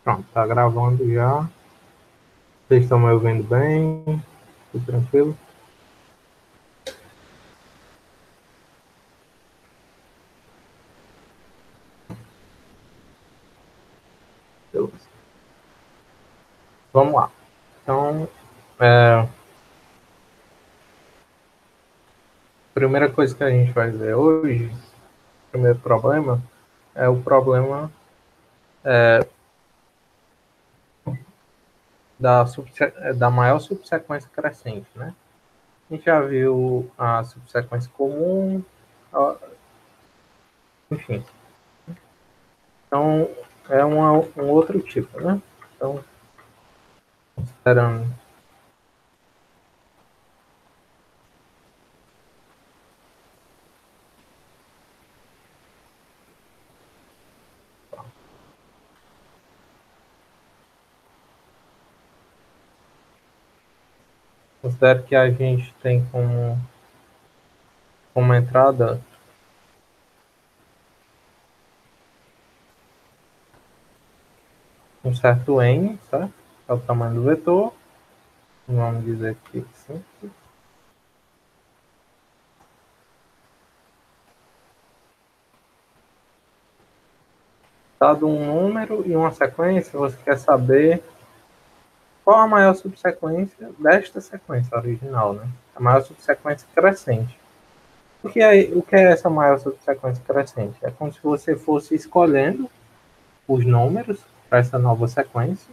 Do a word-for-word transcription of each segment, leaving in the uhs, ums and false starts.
Pronto, tá gravando já. Vocês estão me ouvindo bem? Tudo tranquilo? Beleza. Vamos lá. Então, é, a primeira coisa que a gente vai ver hoje, o primeiro problema, é o problema é, da, da maior subsequência crescente, né? A gente já viu a subsequência comum, enfim. Então, é uma, um outro tipo, né? Então, considerando considero que a gente tem como, como entrada um certo n, certo? É o tamanho do vetor. Vamos dizer aqui sim. Dado um número e uma sequência, você quer saber qual a maior subsequência desta sequência original, né? A maior subsequência crescente. O que é, o que é essa maior subsequência crescente? É como se você fosse escolhendo os números para essa nova sequência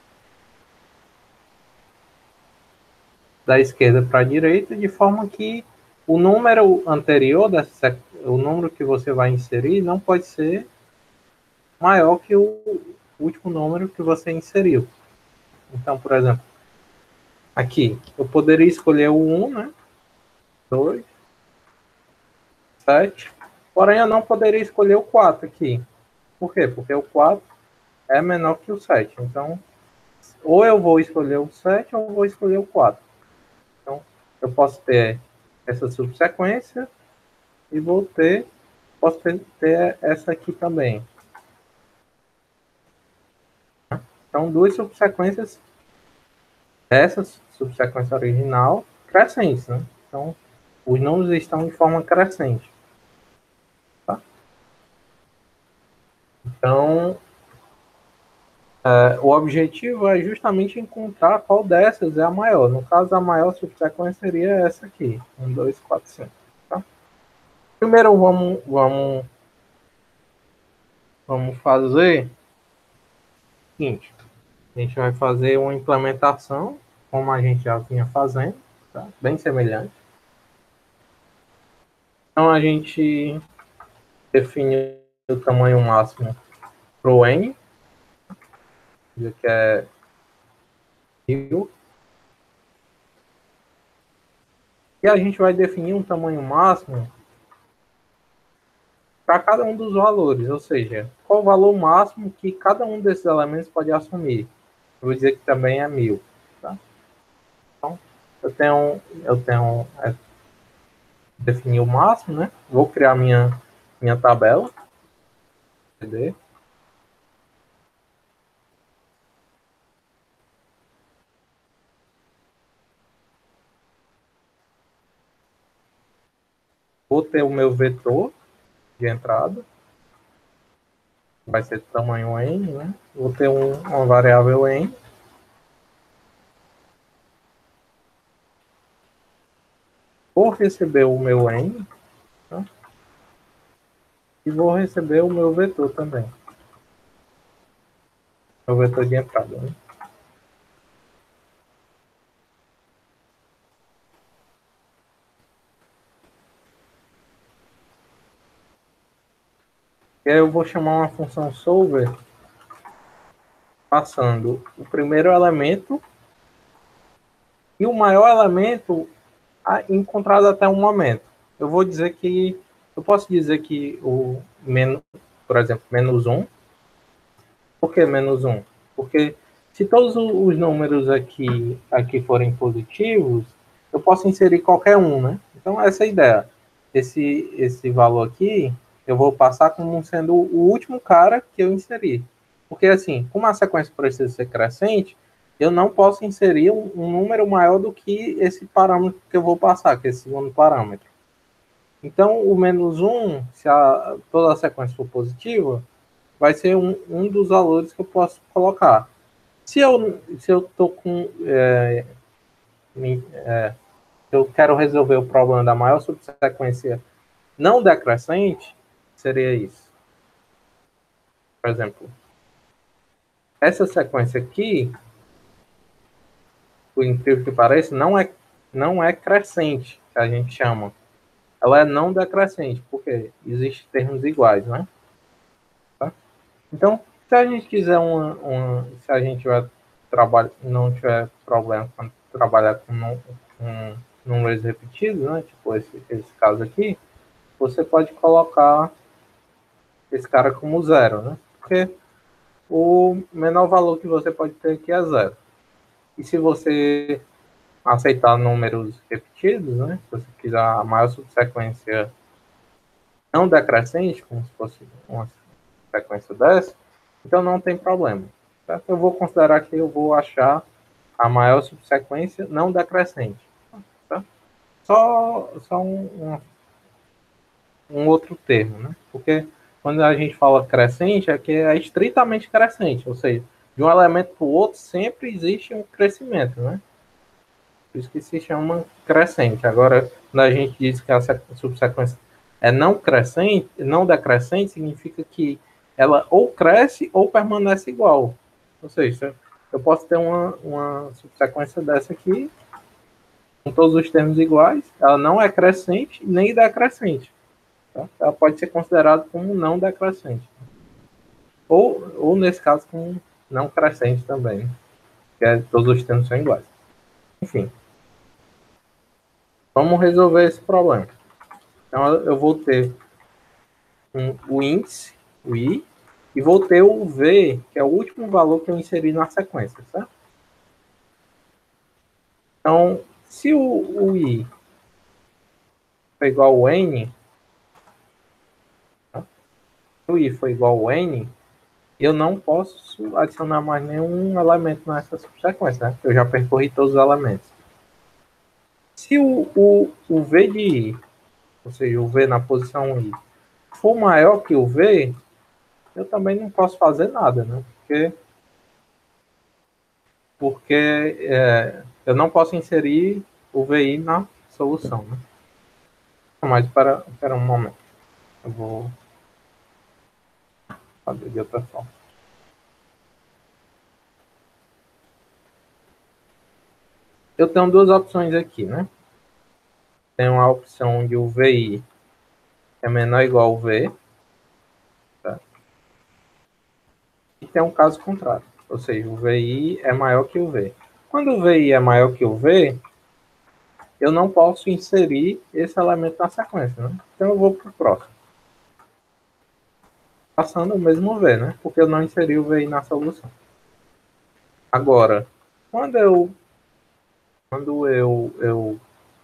da esquerda para a direita, de forma que o número anterior, dessa, o número que você vai inserir, não pode ser maior que o último número que você inseriu. Então, por exemplo, aqui, eu poderia escolher o um, né? dois, sete. Porém, eu não poderia escolher o quatro aqui. Por quê? Porque o quatro é menor que o sete. Então, ou eu vou escolher o sete ou eu vou escolher o quatro. Então, eu posso ter essa subsequência e vou ter, posso ter, ter essa aqui também. Então, duas subsequências, essa subsequência original, crescentes, né? Então, os números estão em forma crescente. Tá? Então, é, o objetivo é justamente encontrar qual dessas é a maior. No caso, a maior subsequência seria essa aqui, um, dois, quatro, cinco. Tá? Primeiro, vamos, vamos, vamos fazer o seguinte. A gente vai fazer uma implementação, como a gente já vinha fazendo, tá? Bem semelhante. Então, a gente define o tamanho máximo para o n, que é mil. E a gente vai definir um tamanho máximo para cada um dos valores, ou seja, qual o valor máximo que cada um desses elementos pode assumir. Eu vou dizer que também é mil. Tá? Então, eu tenho, eu tenho é, definir o máximo, né? Vou criar minha, minha tabela. Entender? Vou ter o meu vetor de entrada, vai ser tamanho n, né? Vou ter um, uma variável n. Vou receber o meu n, tá? E vou receber o meu vetor também. O vetor de entrada, né? E aí eu vou chamar uma função solver passando o primeiro elemento e o maior elemento encontrado até o momento. Eu vou dizer que, eu posso dizer que o menos, por exemplo, menos um. Por que menos um? Porque se todos os números aqui, aqui forem positivos, eu posso inserir qualquer um, né? Então, essa é a ideia. Esse, esse valor aqui, eu vou passar como sendo o último cara que eu inseri. Porque, assim, como a sequência precisa ser crescente, eu não posso inserir um, um número maior do que esse parâmetro que eu vou passar, que é esse segundo parâmetro. Então, o menos um, se a, toda a sequência for positiva, vai ser um, um dos valores que eu posso colocar. Se eu se eu tô com é, é, eu quero resolver o problema da maior subsequência não decrescente, seria isso. Por exemplo, essa sequência aqui, por incrível que pareça, não é não é crescente, que a gente chama. Ela é não decrescente, porque existem termos iguais, né? Tá? Então, se a gente quiser uma, uma se a gente tiver trabalho, não tiver problema quando trabalhar com um, um, números repetidos, né? Tipo esse, esse caso aqui, você pode colocar esse cara como zero, né? Porque o menor valor que você pode ter aqui é zero. E se você aceitar números repetidos, né? Se você quiser a maior subsequência não decrescente, como se fosse uma sequência dessa, então não tem problema. Certo? Eu vou considerar que eu vou achar a maior subsequência não decrescente. Tá? Só, só um, um, um outro termo, né? Porque quando a gente fala crescente, é que é estritamente crescente, ou seja, de um elemento para o outro sempre existe um crescimento, né? Por isso que se chama crescente. Agora, quando a gente diz que a subsequência é não crescente, não decrescente, significa que ela ou cresce ou permanece igual. Ou seja, eu posso ter uma, uma subsequência dessa aqui, com todos os termos iguais, ela não é crescente nem decrescente. Tá? Ela pode ser considerada como não decrescente. Ou, ou nesse caso, como não crescente também, que é, todos os termos são iguais. Enfim, vamos resolver esse problema. Então, eu vou ter um, o índice, o I, e vou ter o V, que é o último valor que eu inseri na sequência, certo? Então, se o, o I for igual ao N, tá? Se o I for igual ao N, eu não posso adicionar mais nenhum elemento nessa subsequência, né? Eu já percorri todos os elementos. Se o, o, o V de I, ou seja, o V na posição I, for maior que o V, eu também não posso fazer nada, né? Porque, porque é, eu não posso inserir o V I na solução, né? Mas para, para um momento. Eu vou fazer de outra forma. Eu tenho duas opções aqui, né? Tem uma opção onde o V I é menor ou igual ao V. Tá? E tem um caso contrário. Ou seja, o V I é maior que o V. Quando o V I é maior que o V, eu não posso inserir esse elemento na sequência, né? Então eu vou para o próximo. Passando o mesmo V, né? Porque eu não inseri o V I na solução. Agora, quando eu quando eu, eu,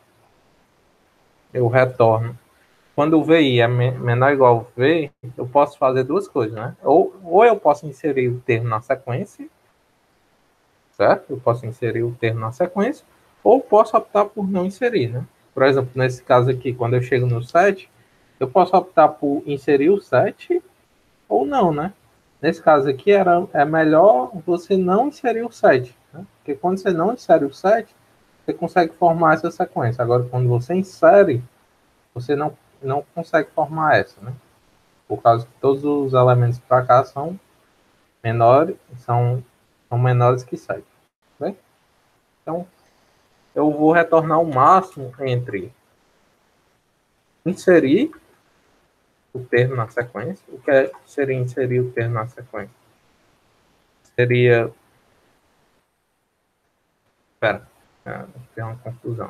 eu retorno, quando o V I é menor ou igual ao V, eu posso fazer duas coisas, né? Ou, ou eu posso inserir o termo na sequência, certo? Eu posso inserir o termo na sequência, ou posso optar por não inserir, né? Por exemplo, nesse caso aqui, quando eu chego no sete, eu posso optar por inserir o sete ou não, né? Nesse caso aqui, era, é melhor você não inserir o sete, né? Porque quando você não insere o sete, você consegue formar essa sequência. Agora, quando você insere, você não, não consegue formar essa, né? Por causa que todos os elementos para cá são menores, são, são menores que sete. Né? Então, eu vou retornar o máximo entre inserir o termo na sequência. O que é, seria inserir o termo na sequência? Seria... Espera, tem uma confusão.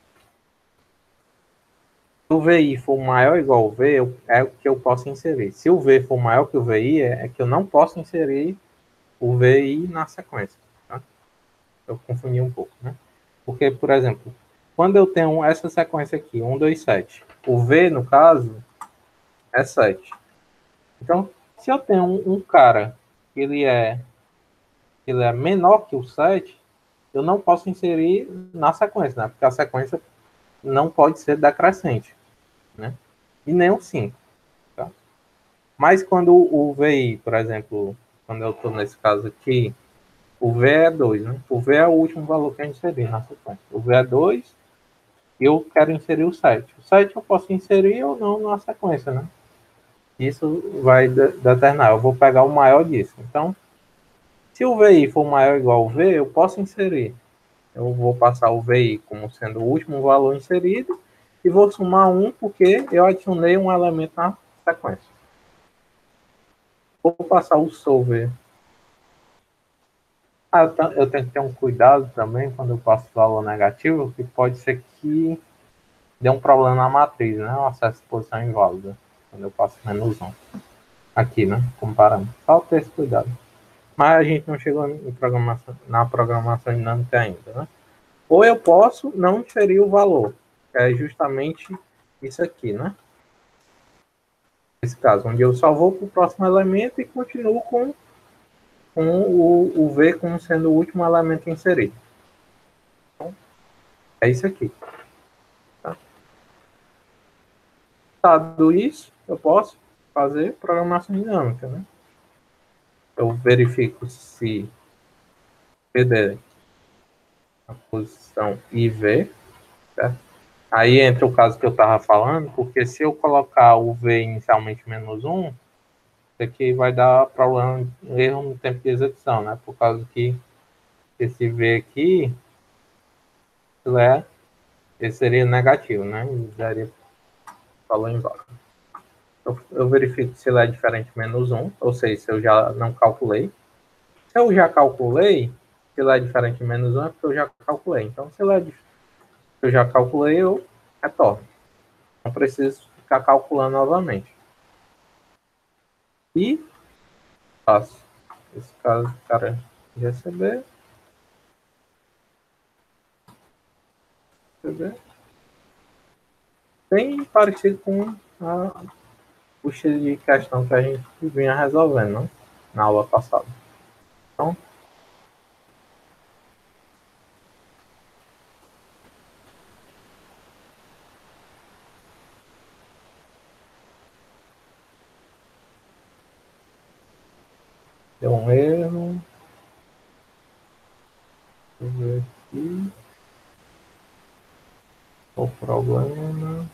Se o V I for maior ou igual ao V, eu, é o que eu posso inserir. Se o V for maior que o V I, é, é que eu não posso inserir o V I na sequência. Tá? Eu confundi um pouco, né? Porque, por exemplo, quando eu tenho essa sequência aqui, um, dois, sete, o V, no caso, é sete. Então, se eu tenho um, um cara que ele é, que ele é menor que o sete, eu não posso inserir na sequência, né? Porque a sequência não pode ser decrescente, né? E nem o cinco. Tá? Mas quando o V I, por exemplo, quando eu estou nesse caso aqui, o V é dois, né? O V é o último valor que eu inseri na sequência. O V é dois e eu quero inserir o sete. O sete eu posso inserir ou não na sequência, né? Isso vai determinar. Eu vou pegar o maior disso. Então, se o V I for maior ou igual ao V, eu posso inserir. Eu vou passar o V I como sendo o último valor inserido e vou somar um porque eu adicionei um elemento na sequência. Vou passar o solver. Ah, eu tenho que ter um cuidado também quando eu passo valor negativo, que pode ser que dê um problema na matriz, né? O acesso de posição inválida, quando eu passo menos um. Aqui, né? Comparando. Só ter esse cuidado. Mas a gente não chegou em programação, na programação dinâmica ainda, né? Ou eu posso não inserir o valor, que é justamente isso aqui, né? Nesse caso, onde eu só vou para o próximo elemento e continuo com, com o, o V como sendo o último elemento inserido. Então, é isso aqui. Tá? Dado isso, eu posso fazer programação dinâmica, né? Eu verifico se P D a posição I V, certo? Aí entra o caso que eu estava falando, porque se eu colocar o V inicialmente menos um, isso aqui vai dar problema, erro no tempo de execução, né? Por causa que esse V aqui, ele, é, ele seria negativo, né? E daria valor inválido. Eu, eu verifico se ele é diferente de menos um, ou seja, se eu já não calculei. Se eu já calculei, se ele é diferente de menos um, é porque eu já calculei. Então, se ele é, se eu já calculei, eu retorno. Não preciso ficar calculando novamente. E faço esse caso do cara receber, receber, bem parecido com a, o estilo de questão que a gente vinha resolvendo, né? Na aula passada. Então, deu um erro. Deixa eu ver aqui. O problema.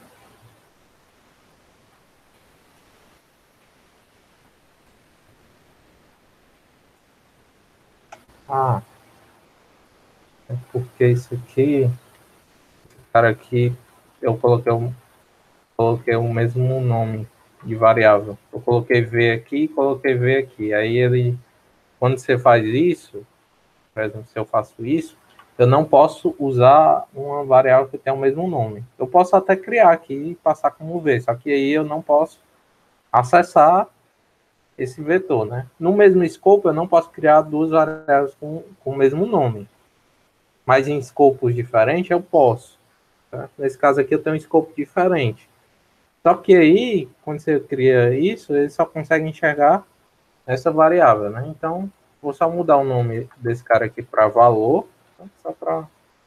Ah, é porque isso aqui, cara, aqui eu coloquei um, coloquei o mesmo nome de variável. Eu coloquei V aqui e coloquei V aqui. Aí ele, quando você faz isso, por exemplo, se eu faço isso, eu não posso usar uma variável que tem o mesmo nome. Eu posso até criar aqui e passar como V, só que aí eu não posso acessar esse vetor, né? No mesmo escopo, eu não posso criar duas variáveis com, com o mesmo nome. Mas em escopos diferentes, eu posso. Tá? Nesse caso aqui, eu tenho um escopo diferente. Só que aí, quando você cria isso, ele só consegue enxergar essa variável, né? Então, vou só mudar o nome desse cara aqui para valor, tá? Só para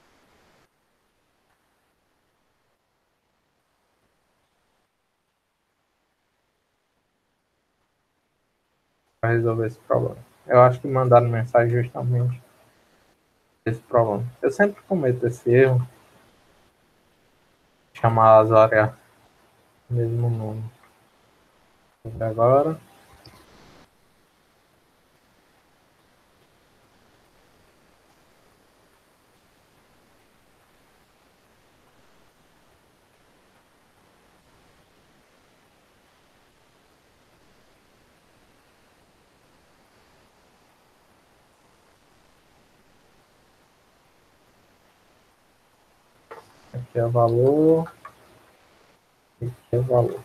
resolver esse problema. Eu acho que mandaram mensagem justamente desse problema. Eu sempre cometo esse erro, chamar as variáveis mesmo nome. Agora, aqui é valor, aqui é valor.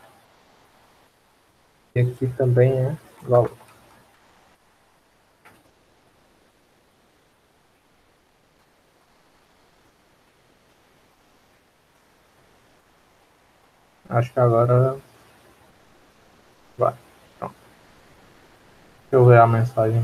E aqui também é valor. Acho que agora vai. Pronto. eu ver a mensagem.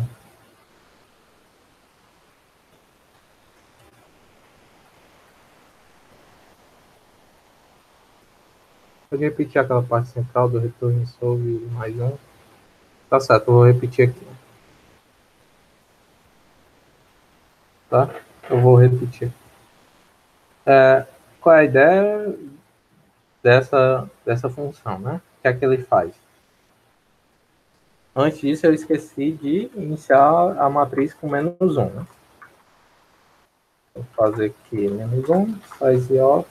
Pode repetir aquela parte central do retorno sobre mais um. Tá certo, eu vou repetir aqui. Tá? Eu vou repetir. É, qual é a ideia dessa, dessa função, né? O que é que ele faz? Antes disso, eu esqueci de iniciar a matriz com menos um, né? Vou fazer aqui menos um, size of.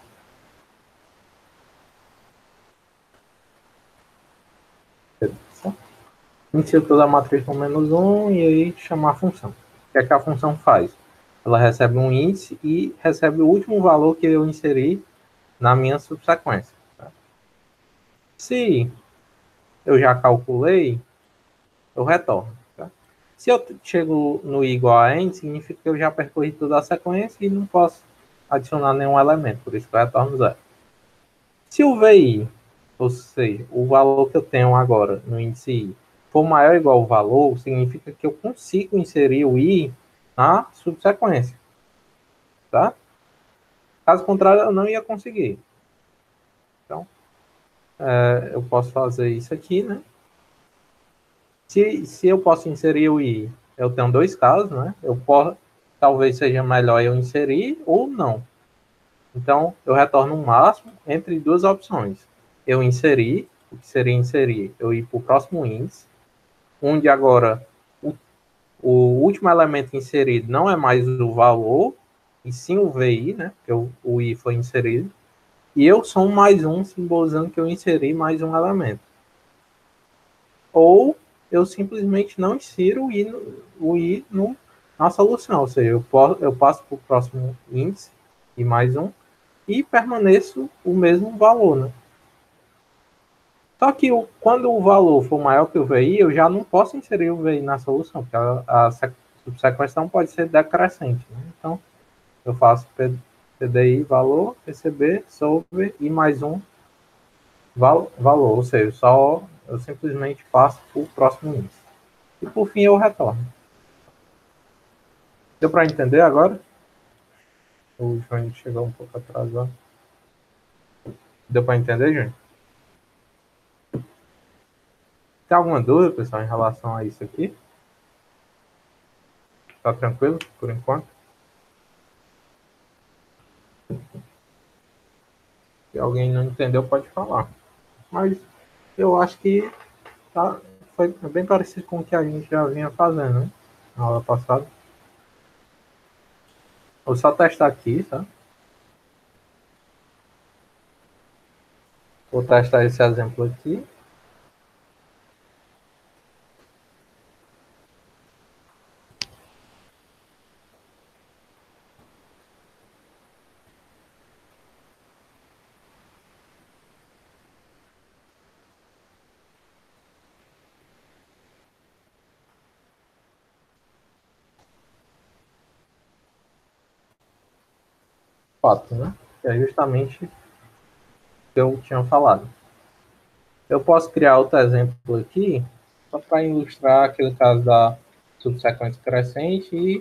Inicio toda a matriz com menos um e aí chamar a função. O que é que a função faz? Ela recebe um índice e recebe o último valor que eu inseri na minha subsequência. Tá? Se eu já calculei, eu retorno. Tá? Se eu chego no i igual a n, significa que eu já percorri toda a sequência e não posso adicionar nenhum elemento, por isso que eu retorno zero. Se o vi, ou seja, o valor que eu tenho agora no índice i, for maior ou igual ao valor, significa que eu consigo inserir o i na subsequência. Tá? Caso contrário, eu não ia conseguir. Então, é, eu posso fazer isso aqui, né? Se, se eu posso inserir o i, eu tenho dois casos, né? Eu posso, talvez seja melhor eu inserir ou não. Então, eu retorno um máximo entre duas opções. Eu inserir, o que seria inserir? Eu ir para o próximo índice, onde agora o, o último elemento inserido não é mais o valor, e sim o vi, né? Porque o, o i foi inserido. E eu sou mais um, simbolizando que eu inseri mais um elemento. Ou eu simplesmente não insiro o i, no, o i no, na solução. Ou seja, eu, posso, eu passo para o próximo índice e mais um, e permaneço o mesmo valor, né? Só que o, quando o valor for maior que o vi, eu já não posso inserir o vi na solução, porque a, a subsequência não pode ser decrescente. Né? Então, eu faço P D I valor, receber, solver e mais um val, valor. Ou seja, só eu simplesmente passo para o próximo índice. E por fim eu retorno. Deu para entender agora? O João chegou um pouco atrasado. Deu para entender, João? Tem alguma dúvida, pessoal, em relação a isso aqui? Tá tranquilo por enquanto? Se alguém não entendeu, pode falar. Mas eu acho que tá, foi bem parecido com o que a gente já vinha fazendo, né? Na aula passada. Vou só testar aqui, tá? Vou testar esse exemplo aqui. Fato, né? Que é justamente o que eu tinha falado. Eu posso criar outro exemplo aqui, só para ilustrar aquele caso da subsequência crescente e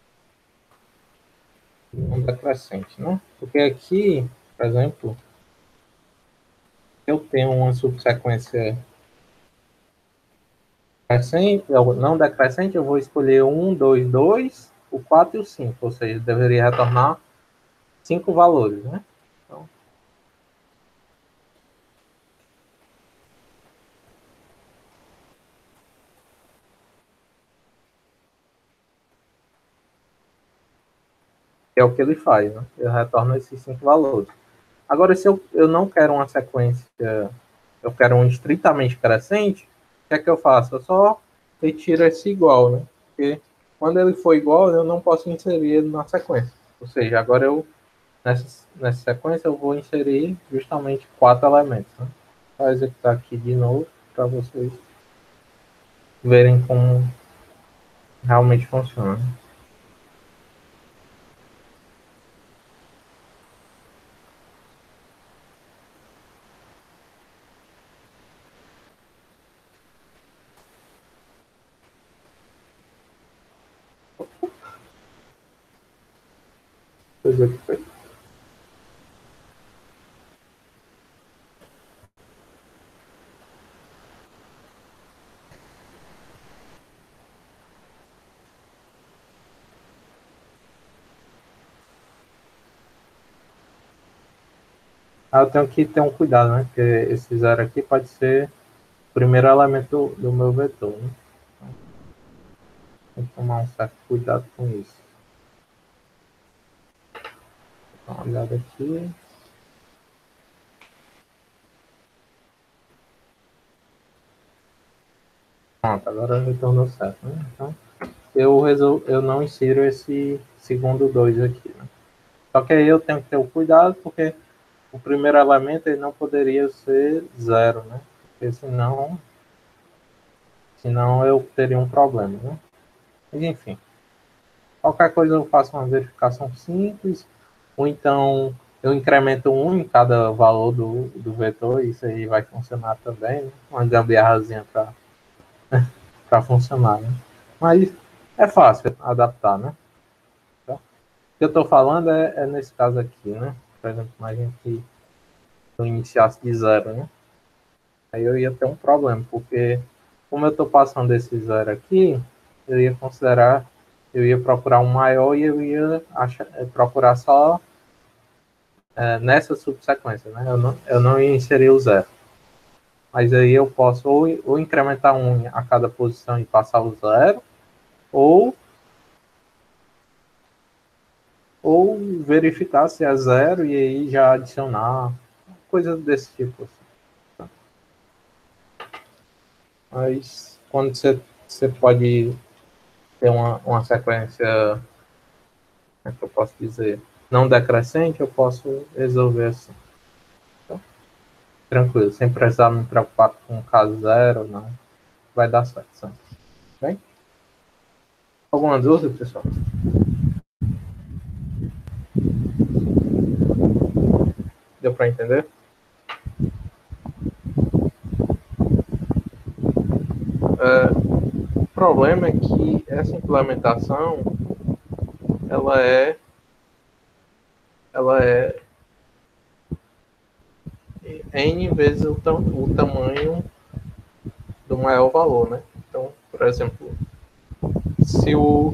não decrescente, né? Porque aqui, por exemplo, eu tenho uma subsequência crescente, não decrescente, eu vou escolher um, dois, dois, o quatro e o cinco, ou seja, deveria retornar cinco valores, né? Então, é o que ele faz, né? Eu retorno esses cinco valores. Agora, se eu, eu não quero uma sequência, eu quero um estritamente crescente, o que é que eu faço? Eu só retiro esse igual, né? Porque quando ele for igual, eu não posso inserir ele na sequência. Ou seja, agora eu, nessa, nessa sequência, eu vou inserir justamente quatro elementos. Né? Vou executar aqui de novo para vocês verem como realmente funciona. Coisa que foi. Ah, eu tenho que ter um cuidado, né? Porque esse zero aqui pode ser o primeiro elemento do, do meu vetor, né? Tem que tomar um certo cuidado com isso. Dá uma olhada aqui. Pronto, agora retornou certo, né? Então, eu, resol... eu não insiro esse segundo dois aqui, né? Só que aí eu tenho que ter o cuidado, porque o primeiro elemento ele não poderia ser zero, né? Porque senão, senão eu teria um problema, né? Mas, enfim, qualquer coisa eu faço uma verificação simples, ou então eu incremento um em cada valor do, do vetor, e isso aí vai funcionar também, né? Uma gambiarrazinha para funcionar, né? Mas é fácil adaptar, né? Então, o que eu estou falando é, é nesse caso aqui, né? Por exemplo, imagina que eu iniciasse de zero, né? Aí eu ia ter um problema, porque como eu estou passando esse zero aqui, eu ia considerar, eu ia procurar um maior e eu ia achar, procurar só é, nessa subsequência, né? Eu não, eu não ia inserir o zero. Mas aí eu posso ou, ou incrementar um a cada posição e passar o zero, ou, ou verificar se é zero e aí já adicionar, coisas desse tipo. Assim. Mas quando você, você pode ter uma, uma sequência, como é que eu posso dizer, não decrescente, eu posso resolver assim. Então, tranquilo, sem precisar me preocupar com caso zero, não. Vai dar certo. Sempre. Bem? Alguma dúvida, pessoal? Deu para entender? É, o problema é que essa implementação ela é ela é n vezes o, tam, o tamanho do maior valor, né? Então, por exemplo, se o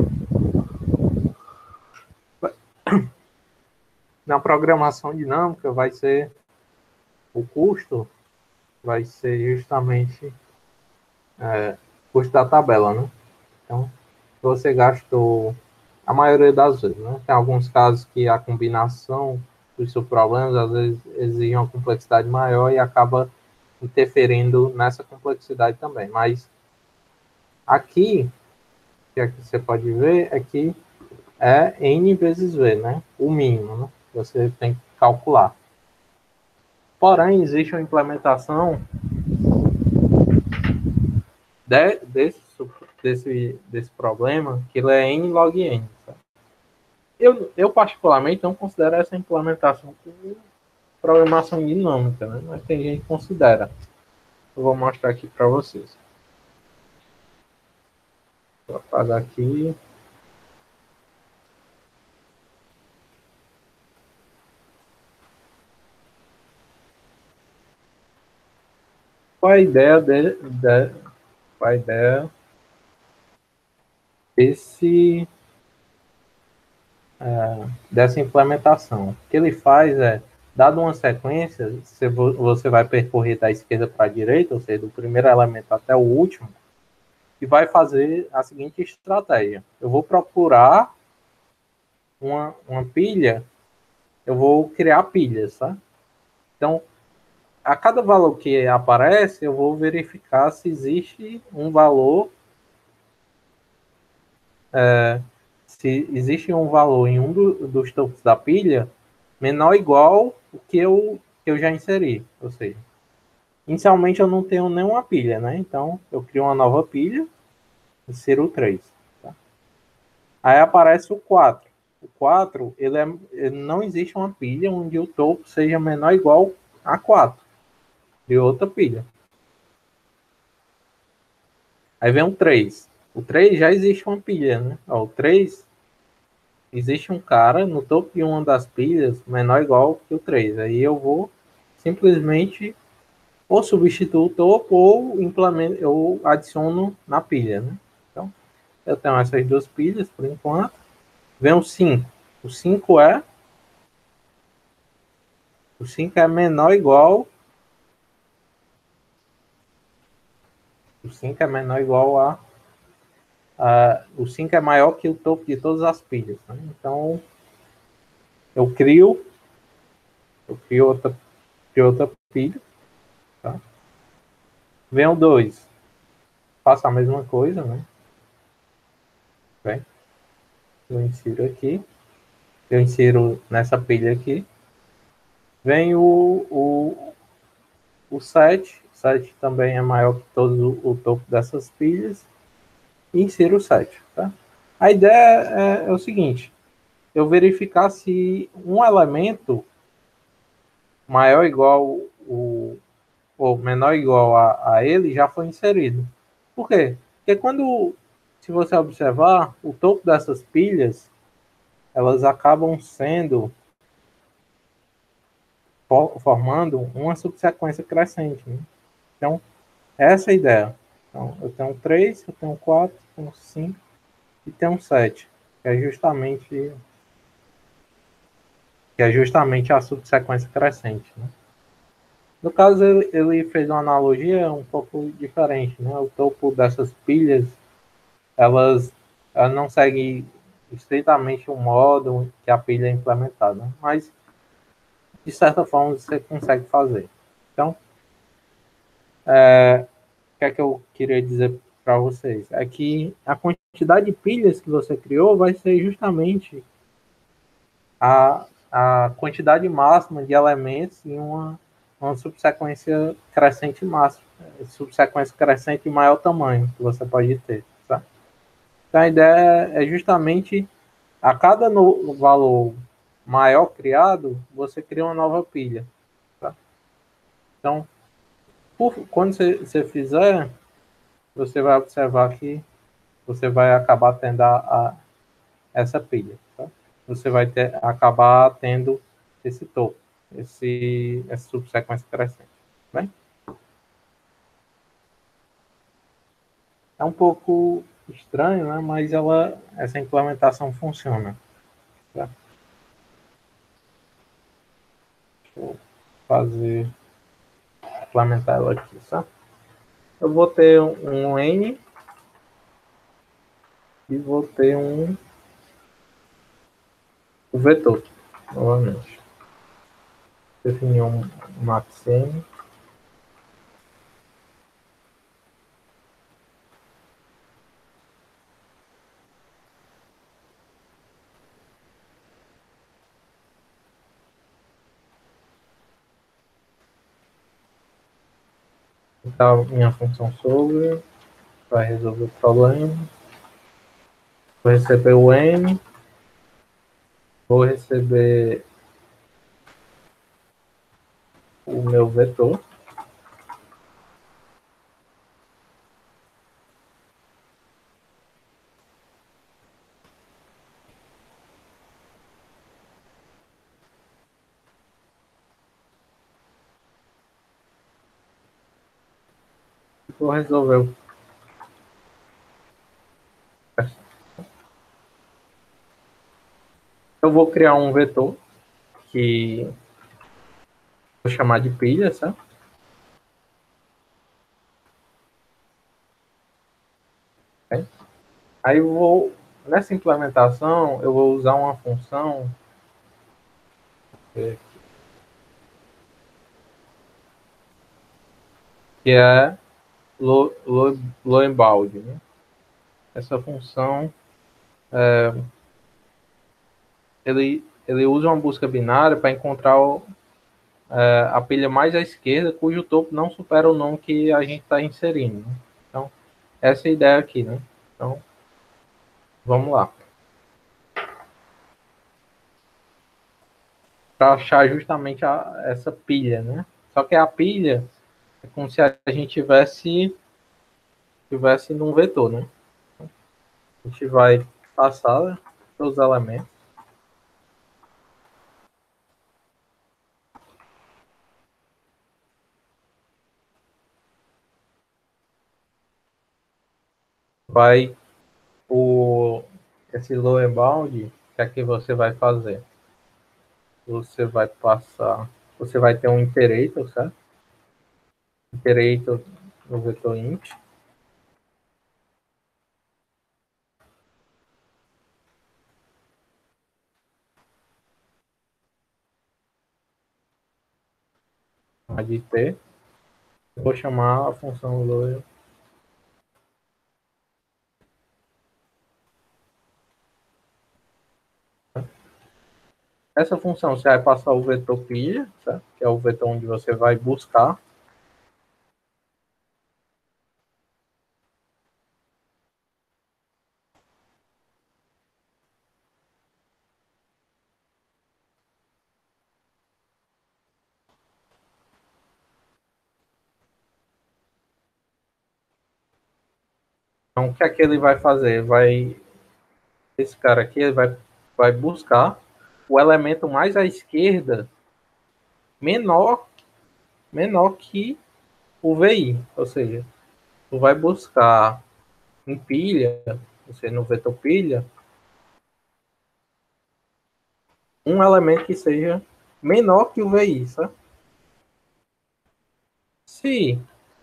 na programação dinâmica vai ser o custo vai ser justamente é, o custo da tabela, né? Então, você gastou a maioria das vezes, né? Tem alguns casos que a combinação dos seus problemas às vezes exige uma complexidade maior e acaba interferindo nessa complexidade também. Mas aqui, que aqui você pode ver, é que é n vezes v, né? O mínimo, né? Você tem que calcular. Porém, existe uma implementação de, desse, desse, desse problema que ele é n log n. Sabe? Eu, eu, particularmente, não considero essa implementação como programação dinâmica, né? Mas tem gente que considera. Eu vou mostrar aqui para vocês. Vou apagar aqui. Qual a ideia, de, de, qual a ideia desse, é, dessa implementação? O que ele faz é, dado uma sequência, você vai percorrer da esquerda para a direita, ou seja, do primeiro elemento até o último, e vai fazer a seguinte estratégia. Eu vou procurar uma, uma pilha, eu vou criar pilhas, tá? Então, a cada valor que aparece, eu vou verificar se existe um valor, é, se existe um valor em um do, dos topos da pilha menor ou igual o que eu, que eu já inseri. Ou seja, inicialmente eu não tenho nenhuma pilha, né? Então, eu crio uma nova pilha, insiro o três. Tá? Aí aparece o quatro. O quatro, ele, é, ele não existe uma pilha onde o topo seja menor ou igual a quatro de outra pilha. Aí vem o três. O três já existe uma pilha, né? Ó, o três existe um cara no topo de uma das pilhas menor ou igual que o três. Aí eu vou simplesmente ou substituo o topo ou implemento, ou adiciono na pilha, né? Então, eu tenho essas duas pilhas por enquanto. Vem o cinco. O cinco é o cinco é menor ou igual o cinco é menor ou igual a, a o cinco é maior que o topo de todas as pilhas, né? Então, eu crio eu crio outra, crio outra pilha, tá? Vem o dois, faço a mesma coisa, né? Bem, eu insiro aqui, eu insiro nessa pilha aqui. Vem o, o, o sete, o sete também é maior que todo o, o topo dessas pilhas, e insiro o sete, tá? A ideia é, é o seguinte, eu verificar se um elemento maior ou igual o, ou menor ou igual a, a ele já foi inserido. Por quê? Porque quando, se você observar, o topo dessas pilhas, elas acabam sendo, formando uma subsequência crescente, né? Então, essa é a ideia. Então, eu tenho três, eu tenho quatro, eu tenho cinco e tenho sete, que é justamente que é justamente a subsequência crescente, né? No caso, ele, ele fez uma analogia um pouco diferente, né? O topo dessas pilhas, elas, elas não seguem estritamente o modo que a pilha é implementada, né? Mas de certa forma você consegue fazer. Então, é, o que é que eu queria dizer para vocês? É que a quantidade de pilhas que você criou vai ser justamente a, a quantidade máxima de elementos em uma, uma subsequência crescente máxima, subsequência crescente de maior tamanho que você pode ter. Tá? Então a ideia é justamente a cada no, valor maior criado, você cria uma nova pilha. Tá? Então, por, quando você, você fizer, você vai observar que você vai acabar tendo a, a, essa pilha. Tá? Você vai ter, acabar tendo esse topo, esse, essa subsequência crescente. Bem? É um pouco estranho, né? Mas ela, essa implementação funciona. Tá? Deixa eu fazer, implementar ela aqui, tá? Eu vou ter um, um N e vou ter um, um vetor, novamente. Definir um max N. Então, minha função sobre vai resolver o problema. Vou receber o N. Vou receber o meu vetor. Vou resolver o. Eu vou criar um vetor que vou chamar de pilha, certo? Okay. Aí eu vou, nessa implementação, eu vou usar uma função que é Loembald, né? Essa função, é, ele, ele usa uma busca binária para encontrar o, é, a pilha mais à esquerda, cujo topo não supera o nome que a gente está inserindo. Né? Então, essa é a ideia aqui, né? Então, vamos lá. Para achar justamente a, essa pilha, né? Só que a pilha é como se a gente tivesse tivesse num vetor, né? A gente vai passar os elementos. vai o esse lower bound, o que é que você vai fazer? Você vai passar, você vai ter um iterator, certo? Iterator no vetor int. De t. Eu vou chamar a função lower. Essa função você vai passar o vetor pilha, certo? Que é o vetor onde você vai buscar. Então, o que é que ele vai fazer? Vai, esse cara aqui ele vai, vai buscar o elemento mais à esquerda menor, menor que o V I. Ou seja, tu vai buscar em pilha, você no vetor pilha, um elemento que seja menor que o V I, sabe? Se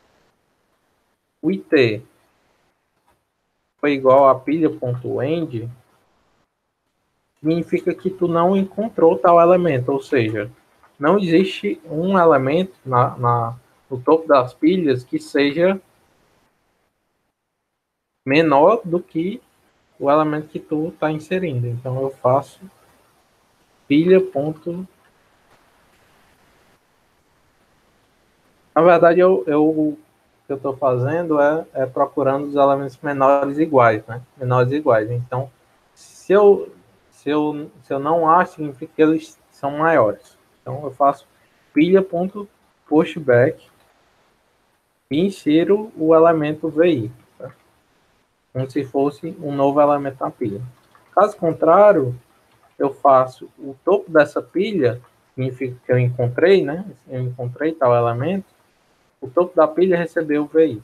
o I T foi igual a pilha.end, significa que tu não encontrou tal elemento, ou seja, não existe um elemento na, na, no topo das pilhas que seja menor do que o elemento que tu está inserindo. Então eu faço pilha. Ponto... Na verdade, eu, eu, o que eu estou fazendo é, é procurando os elementos menores iguais, né? Menores iguais. Então, se eu, se eu, se eu não acho, significa que eles são maiores. Então eu faço pilha.pushback e insiro o elemento V I, tá? Como se fosse um novo elemento na pilha. Caso contrário, eu faço o topo dessa pilha, significa que eu encontrei, né? Eu encontrei tal elemento, o topo da pilha recebeu o V I.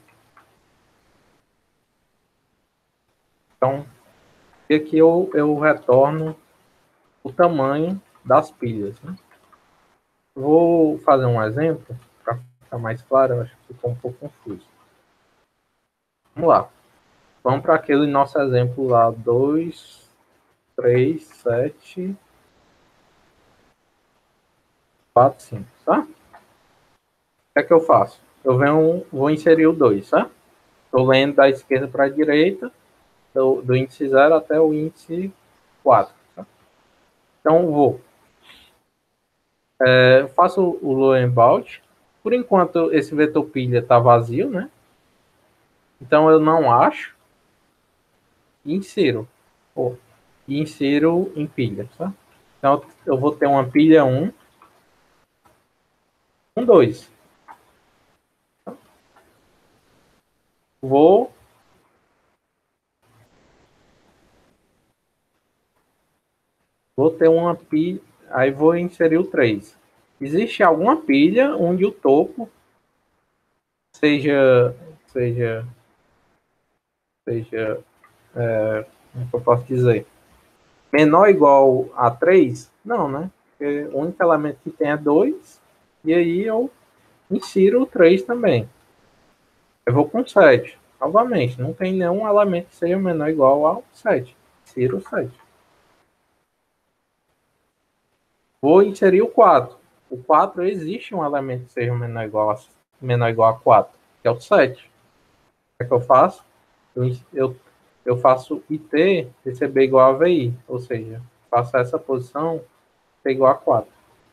Então, aqui eu, eu retorno o tamanho das pilhas, né? Vou fazer um exemplo para ficar mais claro, eu acho que ficou um pouco confuso. Vamos lá. Vamos para aquele nosso exemplo lá, dois, três, sete, quatro, cinco, tá? O que é que eu faço? Eu venho, vou inserir o dois, tá? Estou lendo da esquerda para a direita, do, do índice zero até o índice quatro. Tá? Então, vou. É, faço o Lowenbalt. Por enquanto, esse vetor pilha está vazio, né? Então, eu não acho. E insiro. Oh, e insiro em pilha, tá? Então, eu vou ter uma pilha um, um, dois. Vou vou ter uma pilha, aí vou inserir o três. Existe alguma pilha onde o topo seja seja seja é, como eu posso dizer, menor ou igual a três? Não, né? Porque o único elemento que tem é dois, e aí eu insiro o três também. Eu vou com sete. Novamente, não tem nenhum elemento que seja menor ou igual ao sete. Insiro o sete. Vou inserir o quatro. O quatro existe um elemento que seja menor ou igual a, menor ou igual a quatro, que é o sete. O que é que eu faço? Eu, eu, eu faço I T receber igual a V I, ou seja, faço essa posição ser igual a quatro.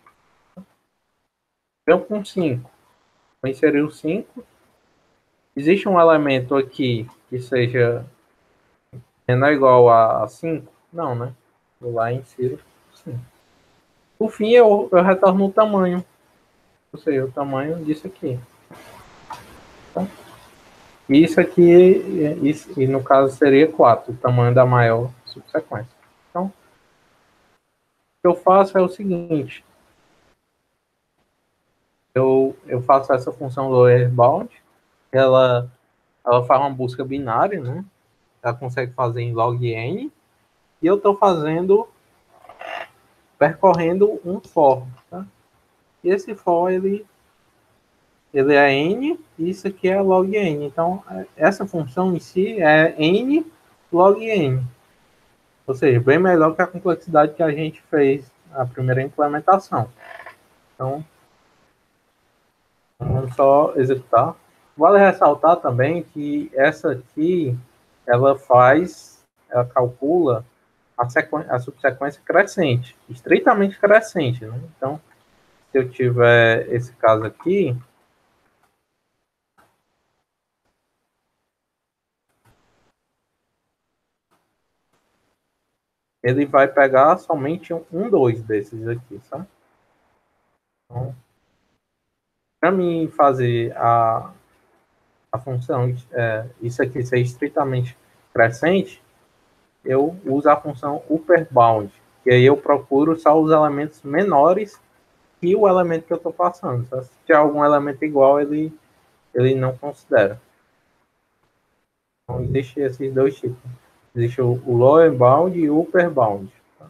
Venho com cinco. Vou inserir o cinco. Existe um elemento aqui que seja menor ou igual a cinco? Não, né? Vou lá e insiro cinco. Por fim, eu, eu retorno o tamanho. Ou seja, o tamanho disso aqui. Tá? Isso aqui, isso, e no caso seria quatro, o tamanho da maior subsequência. Então, o que eu faço é o seguinte: eu, eu faço essa função lower bound, ela, ela faz uma busca binária, né? ela consegue fazer em log n, e eu estou fazendo, percorrendo um for, tá? E esse for, ele, ele é n, e isso aqui é log n. Então, essa função em si é n log n. Ou seja, bem melhor que a complexidade que a gente fez na primeira implementação. Então, vamos só executar. Vale ressaltar também que essa aqui, ela faz, ela calcula a, a subsequência crescente, estritamente crescente, né? Então, se eu tiver esse caso aqui, ele vai pegar somente um, dois desses aqui, sabe? Então, para mim fazer a, a função, é, isso aqui ser estritamente crescente, eu uso a função upperBound, que aí eu procuro só os elementos menores que o elemento que eu estou passando. Se tiver algum elemento igual, ele, ele não considera. Então, existe esses dois tipos. Existe o, o lower bound e o upper bound. Tá?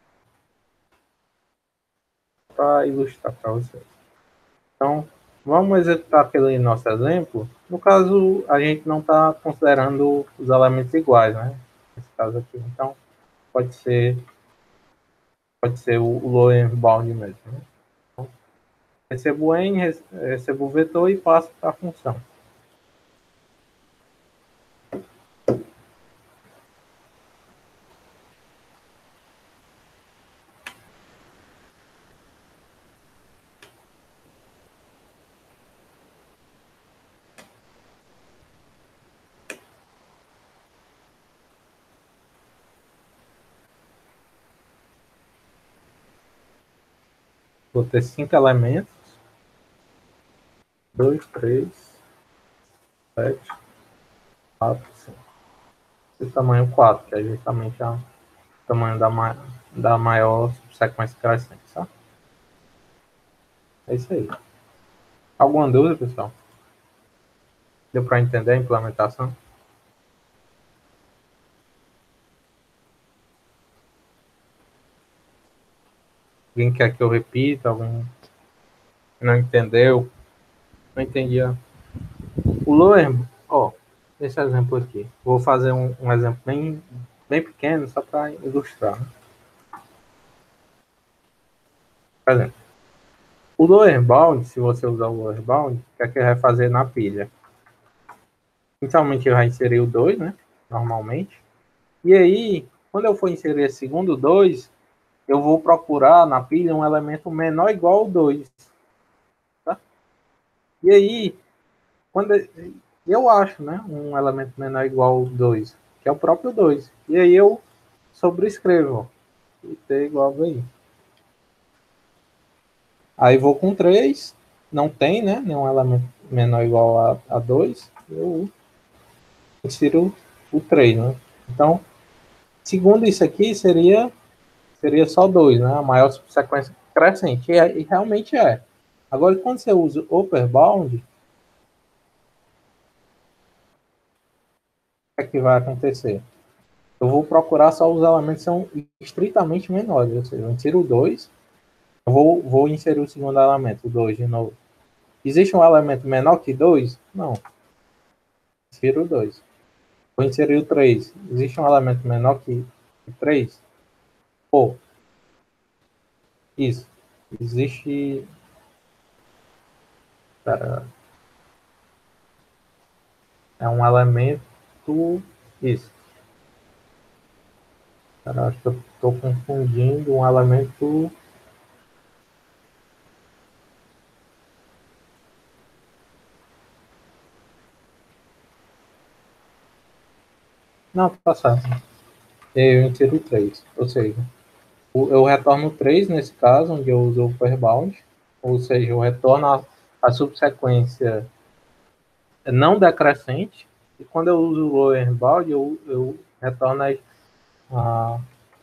Para ilustrar para vocês. Então, vamos executar aquele nosso exemplo. No caso, a gente não está considerando os elementos iguais, né? Nesse caso aqui. Então, pode ser, pode ser o, o lower bound mesmo. Né? Então, recebo n, recebo o vetor e passo para a função. Vou ter cinco elementos. dois, três, sete, quatro, cinco. Esse tamanho quatro, que é justamente o tamanho da, ma da maior subsequência crescente, tá? É isso aí. Alguma dúvida, pessoal? Deu para entender a implementação? Alguém quer que eu repita? Algum não entendeu? Não entendia. O lower, ó, esse exemplo aqui. Vou fazer um, um exemplo bem, bem pequeno, só para ilustrar. Né? Por exemplo, o lower bound, se você usar o lower bound, o que é que ele vai fazer na pilha? Inicialmente ele vai inserir o dois, né? Normalmente. E aí, quando eu for inserir esse segundo dois, eu vou procurar na pilha um elemento menor ou igual ao dois. Tá? E aí, quando eu acho, né, um elemento menor ou igual ao dois, que é o próprio dois. E aí eu sobrescrevo. E t igual a aí. Aí vou com três, não tem, né, nenhum elemento menor ou igual a, a dois, eu insiro o três, né? Então, segundo isso aqui, seria seria só dois, né? A maior subsequência crescente. E, e realmente é. Agora, quando você usa upperBound, o que é que vai acontecer? Eu vou procurar só os elementos que são estritamente menores. Ou seja, eu insiro o dois, eu vou, vou inserir o segundo elemento, o dois de novo. Existe um elemento menor que dois? Não. Insiro o dois. Vou inserir o três. Existe um elemento menor que três? Pô, isso. Existe... Pera. É um elemento... Isso. Cara, acho que eu estou confundindo um elemento... Não, tá certo. Eu insiro três. Ou seja, eu retorno três nesse caso, onde eu uso o upperBound. Ou seja, eu retorno a, a subsequência não decrescente. E quando eu uso o lowerBound, eu, eu retorno a, a,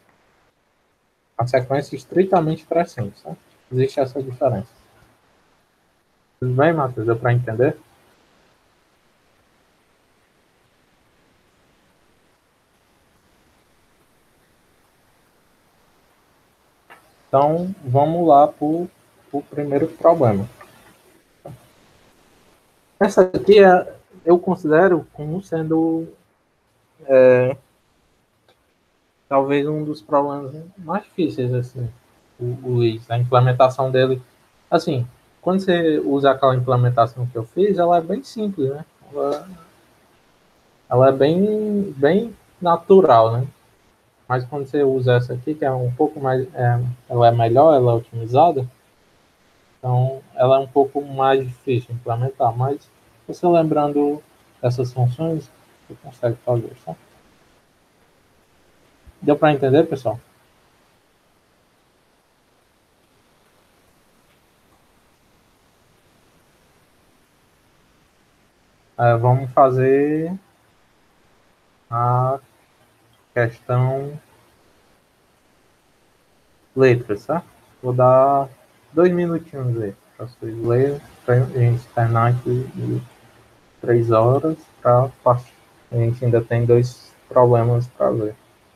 a sequência estritamente crescente. Tá? Existe essa diferença. Tudo bem, Matheus? Deu para entender? Então, vamos lá para o primeiro problema. Essa aqui é, eu considero como sendo é, talvez um dos problemas mais difíceis, assim, o, o, a implementação dele. Assim, quando você usa aquela implementação que eu fiz, ela é bem simples, né? Ela, ela é bem, bem natural, né? Mas quando você usa essa aqui, que é um pouco mais, é, ela é melhor, ela é otimizada, então ela é um pouco mais difícil de implementar, mas você lembrando essas funções, você consegue fazer, tá? Deu para entender, pessoal? É, vamos fazer a questão letras, tá? Vou dar dois minutinhos aí para vocês lerem, para a gente terminar aqui em três horas, para a gente ainda tem dois problemas para ver.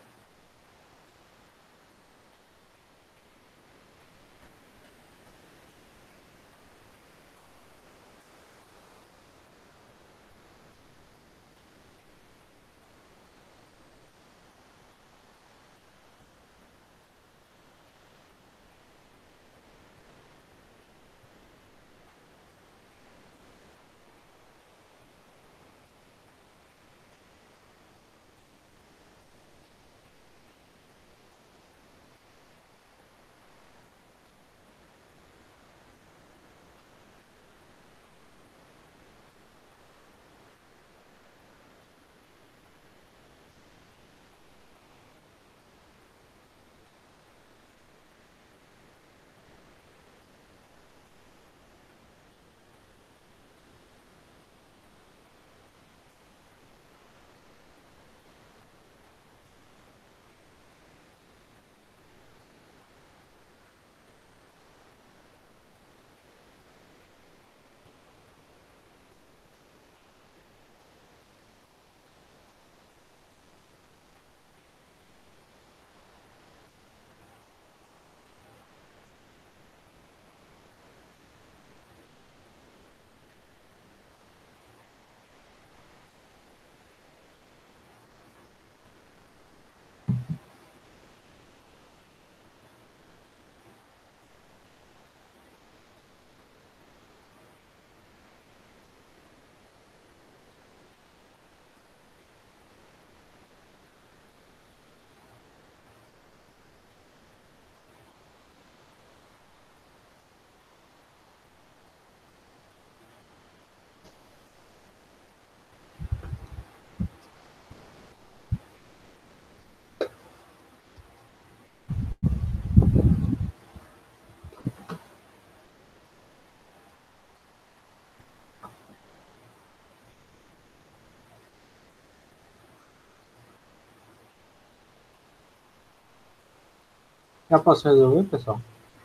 Já posso resolver, pessoal?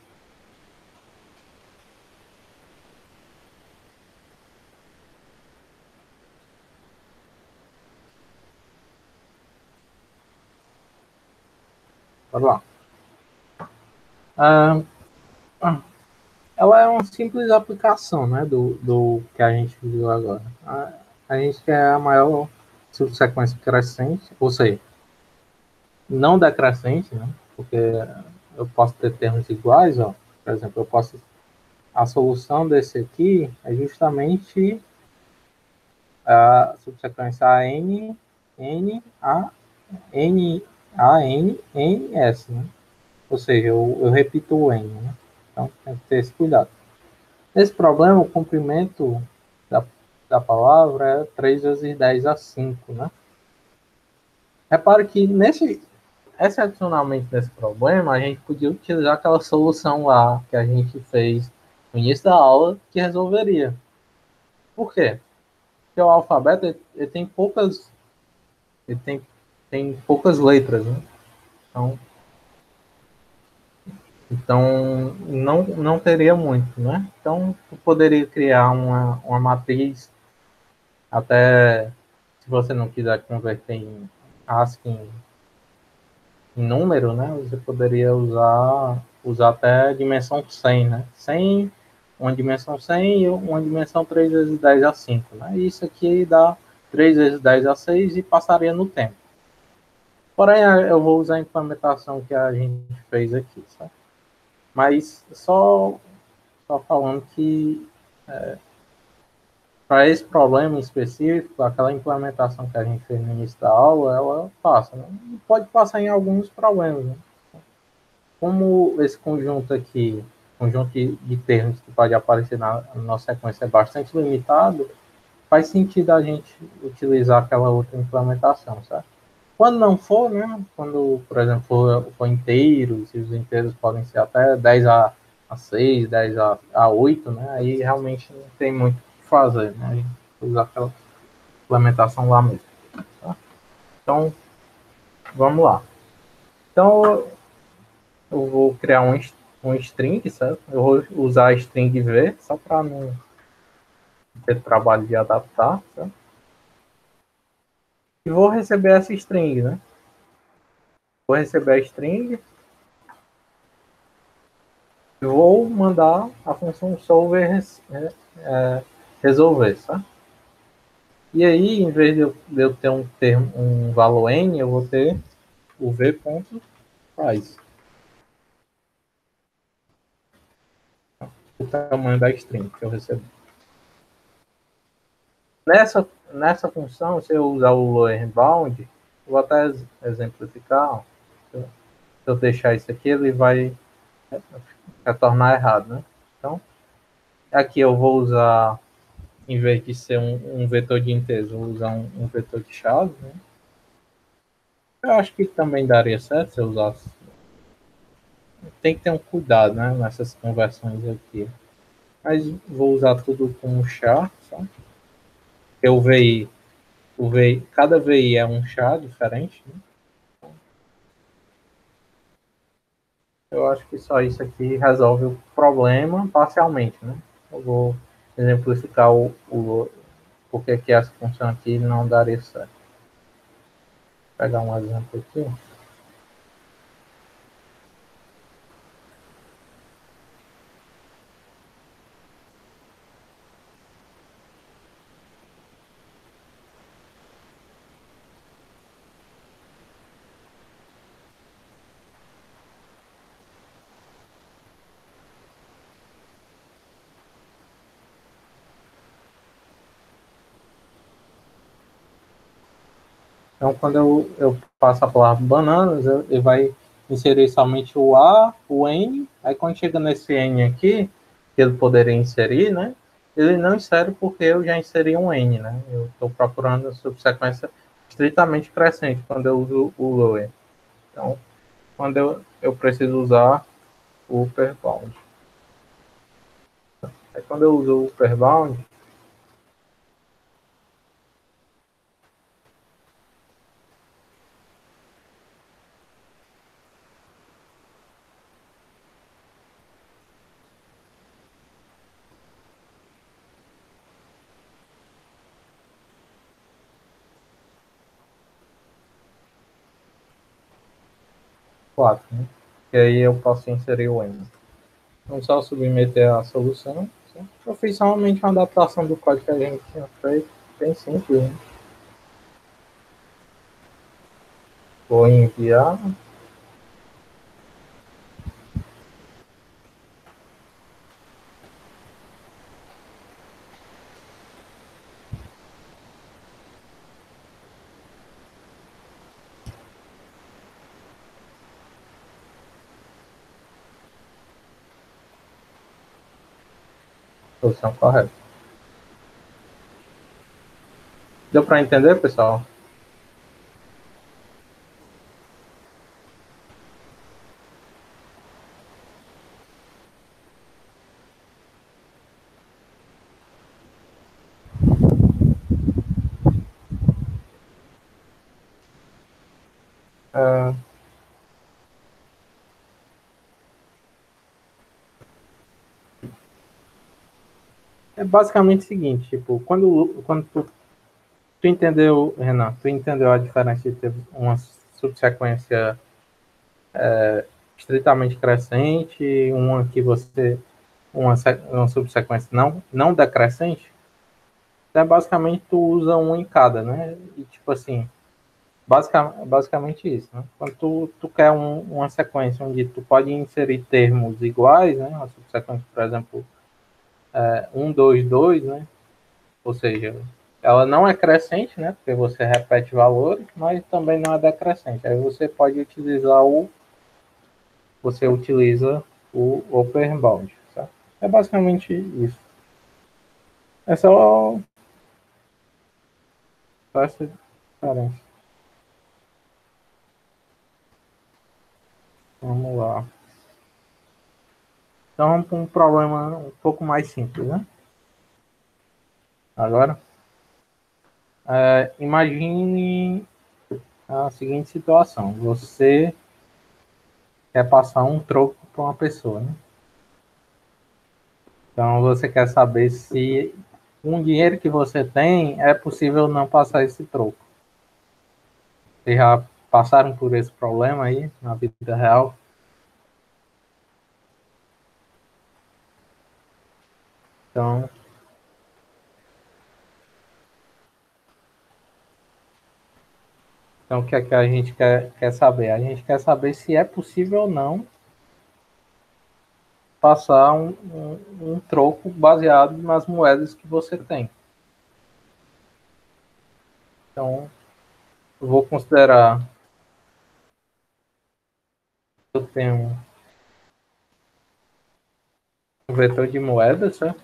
Bora lá. Ah, ela é uma simples aplicação, né, do, do que a gente viu agora. A, a gente quer a maior subsequência crescente, ou seja, não decrescente, né, porque eu posso ter termos iguais, ó. Por exemplo, eu posso a solução desse aqui é justamente a subsequência a n n a n a n n s, né? Ou seja, eu, eu repito o n, né? Então tem que ter esse cuidado. Nesse problema, o comprimento da, da palavra é três vezes dez a cinco, né? Repare que nesse, excepcionalmente nesse problema, a gente podia utilizar aquela solução lá que a gente fez no início da aula que resolveria. Por quê? Porque o alfabeto ele, ele tem poucas ele tem, tem poucas letras, né? Então, então não, não teria muito, né? Então, eu poderia criar uma, uma matriz, até se você não quiser converter em ASCII em, em número, né, você poderia usar, usar até a dimensão cem, né? cem, uma dimensão cem e uma dimensão três vezes dez a cinco, né? E isso aqui dá três vezes dez a seis e passaria no tempo. Porém, eu vou usar a implementação que a gente fez aqui, sabe? Mas só, só falando que é, para esse problema em específico, aquela implementação que a gente fez no início da aula, ela passa, né? Pode passar em alguns problemas, né? Como esse conjunto aqui, conjunto de, de termos que pode aparecer na, na nossa sequência é bastante limitado, faz sentido a gente utilizar aquela outra implementação, certo? Quando não for, né? Quando, por exemplo, for, for inteiros, e os inteiros podem ser até dez a seis, dez a oito, né? Aí realmente não tem muito o que fazer, né? A gente usar aquela implementação lá mesmo. Tá? Então, vamos lá. Então, eu vou criar um, um string, certo? Eu vou usar a string v, só para não ter trabalho de adaptar, certo? E vou receber essa string, né? Vou receber a string e vou mandar a função solver é, é, resolver, certo? E aí, em vez de eu, de eu ter um termo, um valor n, eu vou ter o v.price. O tamanho da string que eu recebi. Nessa, nessa função, se eu usar o lower bound, eu vou até exemplificar. Ó. Se eu deixar isso aqui, ele vai retornar errado, né? Então, aqui eu vou usar, em vez de ser um, um vetor de inteiros, vou usar um, um vetor de chave, né? Eu acho que também daria certo se eu usasse. Tem que ter um cuidado, né, nessas conversões aqui. Mas vou usar tudo como char, sabe? O V I, o V I, cada V I é um char diferente, né? Eu acho que só isso aqui resolve o problema parcialmente, né? Eu vou exemplificar o, o porque que essa função aqui não daria certo. Vou pegar um exemplo aqui. Então, quando eu, eu passo a palavra bananas, eu, ele vai inserir somente o A, o N. Aí, quando chega nesse N aqui, que ele poderia inserir, né? Ele não insere porque eu já inseri um N, né? Eu estou procurando a subsequência estritamente crescente quando eu uso o lower. Então, quando eu, eu preciso usar o upper bound. Aí, quando eu uso o upper bound, quatro, né? E aí eu posso inserir o N. Então, só submeter a solução. Eu fiz somente uma adaptação do código que a gente tinha feito, bem simples. Né? Vou enviar. Solução correta. Deu para entender, pessoal? É, é basicamente o seguinte, tipo, quando, quando tu, tu entendeu, Renan, tu entendeu a diferença de ter uma subsequência é, estritamente crescente, uma que você uma, uma subsequência não, não decrescente, então, basicamente tu usa um em cada, né? E tipo assim, basicamente, basicamente isso, né? Quando tu, tu quer um, uma sequência onde tu pode inserir termos iguais, né? Uma subsequência, por exemplo, é, um, dois, dois, né? Ou seja, ela não é crescente, né? Porque você repete valores, mas também não é decrescente. Aí você pode utilizar o você utiliza o upper bound, tá? É basicamente isso. É só, só essa diferença. Vamos lá. Então vamos para um problema um pouco mais simples, né? Agora, é, imagine a seguinte situação: você quer passar um troco para uma pessoa, né? Então você quer saber se com o dinheiro que você tem é possível não passar esse troco. Vocês já passaram por esse problema aí na vida real? Então, então o que é que a gente quer, quer saber? A gente quer saber se é possível ou não passar um, um, um troco baseado nas moedas que você tem. Então, eu vou considerar que eu tenho um vetor de moedas, certo?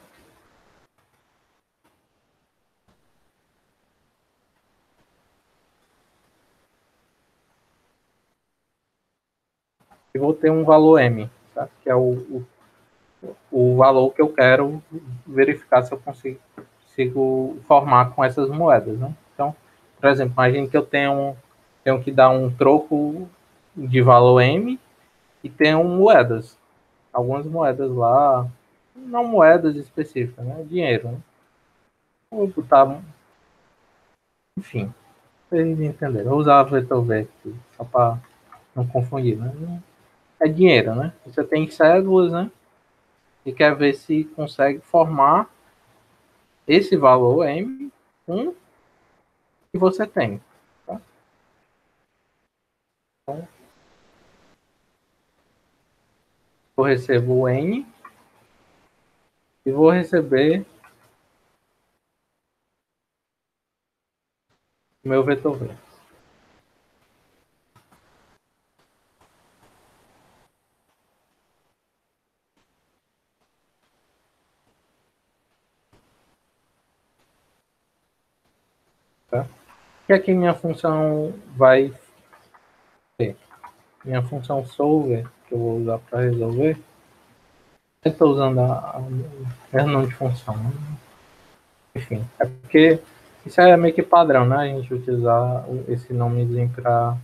E vou ter um valor M, certo? Que é o, o, o valor que eu quero verificar se eu consigo, consigo formar com essas moedas, né? Então, por exemplo, imagine que eu tenho, tenho que dar um troco de valor M e tenho moedas. Algumas moedas lá, não moedas específicas, né? Dinheiro, né? Vou botar, enfim, vocês entenderam. Vou usar vetor V aqui, só para não confundir, né? É dinheiro, né? Você tem cédulas, né? E quer ver se consegue formar esse valor M com o que você tem. Tá? Então, eu recebo o N e vou receber o meu vetor V. Tá? O que é que minha função vai ter? Minha função solver, que eu vou usar para resolver, eu estou usando a, a, a não de função. Né? Enfim, é porque isso é meio que padrão, né? A gente utilizar esse nomezinho para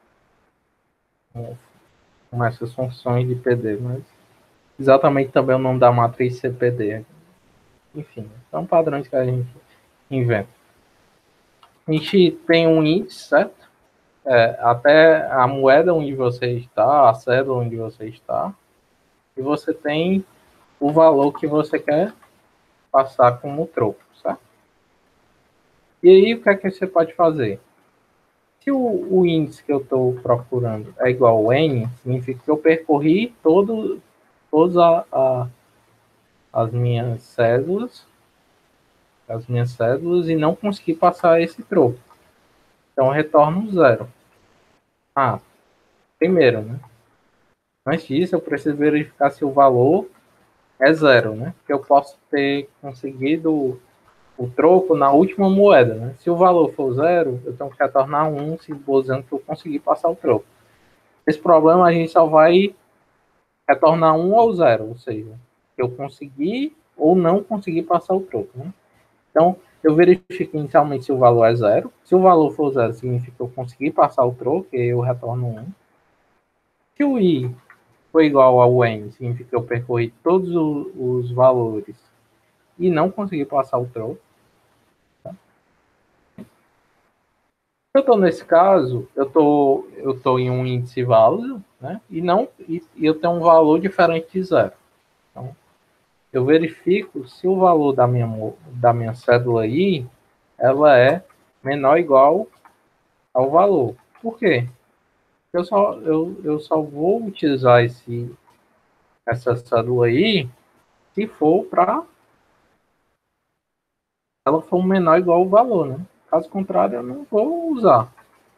com essas funções de P D, mas exatamente também o nome da matriz C P D. Enfim, são padrões que a gente inventa. A gente tem um índice, certo? É, até a moeda onde você está, a cédula onde você está, e você tem o valor que você quer passar como troco, certo? E aí, o que é que você pode fazer? Se o, o índice que eu estou procurando é igual ao N, significa que eu percorri todo, todas a, a, as minhas cédulas, as minhas cédulas e não consegui passar esse troco. Então, eu retorno zero. Ah, primeiro, né? Antes disso, eu preciso verificar se o valor é zero, né? Porque eu posso ter conseguido o troco na última moeda, né? Se o valor for zero, eu tenho que retornar um, simbolizando que eu consegui passar o troco. Esse problema a gente só vai retornar um ou zero, ou seja, eu consegui ou não consegui passar o troco, né? Então, eu verifico inicialmente se o valor é zero. Se o valor for zero, significa que eu consegui passar o troco, e eu retorno um. Se o i for igual ao n, significa que eu percorri todos os valores e não consegui passar o troco. Tá? Eu estou nesse caso, eu tô, eu tô em um índice válido, né? E não e, e eu tenho um valor diferente de zero. Então, eu verifico se o valor da minha, da minha cédula aí, ela é menor ou igual ao valor. Por quê? Eu só, eu, eu só vou utilizar esse, essa cédula aí se for para ela for menor ou igual ao valor, né? Caso contrário, eu não vou usar.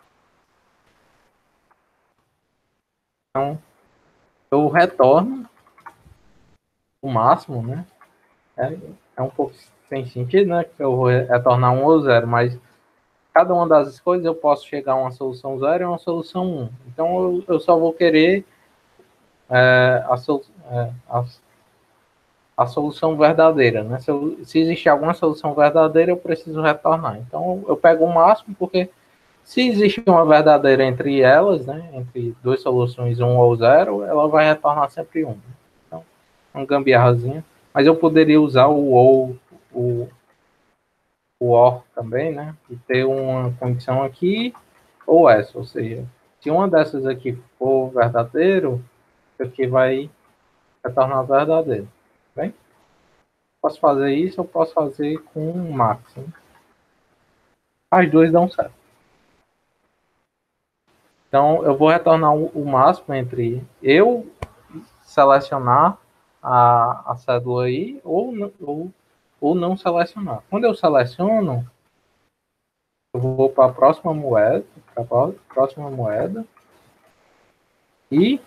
Então, eu retorno o máximo, né? É, é um pouco sem sentido, né? Que eu vou retornar um ou zero, mas cada uma das escolhas eu posso chegar a uma solução zero e uma solução um. Então eu, eu só vou querer é, a, é, a, a, solução verdadeira, né? Se, eu, se existe alguma solução verdadeira, eu preciso retornar. Então eu pego o máximo, porque se existe uma verdadeira entre elas, né? Entre duas soluções, um ou zero, ela vai retornar sempre um. Então, uma gambiarrazinha. Mas eu poderia usar o ou, o o or também, né? E ter uma condição aqui ou essa, ou seja, se uma dessas aqui for verdadeiro, isso aqui vai retornar verdadeiro. Bem? Posso fazer isso, eu posso fazer com um máximo. As duas dão certo. Então, eu vou retornar o máximo entre eu selecionar a, a cédula aí ou, ou, ou não selecionar. Quando eu seleciono, eu vou para a próxima moeda, para a próxima moeda e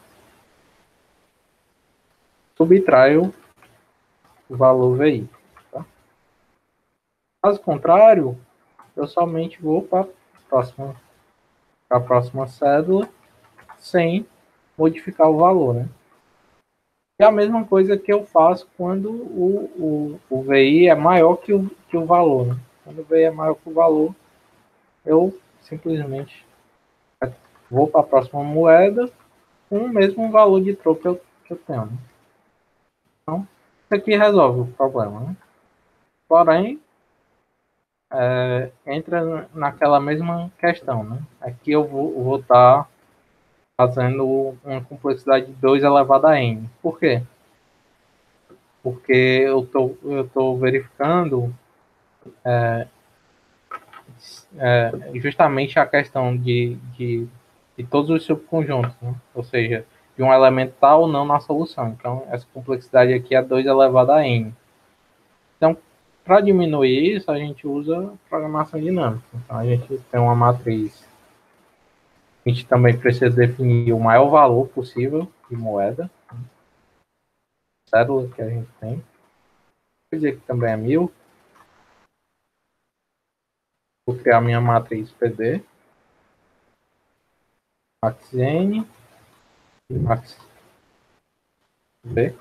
subtraio o valor V I. Tá? Caso contrário, eu somente vou para a próxima, para a próxima cédula sem modificar o valor. Né? É a mesma coisa que eu faço quando o, o, o V I é maior que o, que o valor. Né? Quando o V I é maior que o valor, eu simplesmente vou para a próxima moeda com o mesmo valor de troco que eu, que eu tenho. Né? Então, isso aqui resolve o problema. Né? Porém, é, entra naquela mesma questão. Né? Aqui eu vou estar tá fazendo uma complexidade de dois elevado a n. Por quê? Porque eu tô, eu tô verificando é, é, justamente a questão de, de, de todos os subconjuntos, né? Ou seja, de um elemento tal ou não na solução. Então, essa complexidade aqui é dois elevado a n. Então, para diminuir isso, a gente usa programação dinâmica. Então, a gente tem uma matriz. A gente também precisa definir o maior valor possível de moeda. Cédula que a gente tem. Vou dizer que também é mil. Vou criar minha matriz P D. Max N e Max B.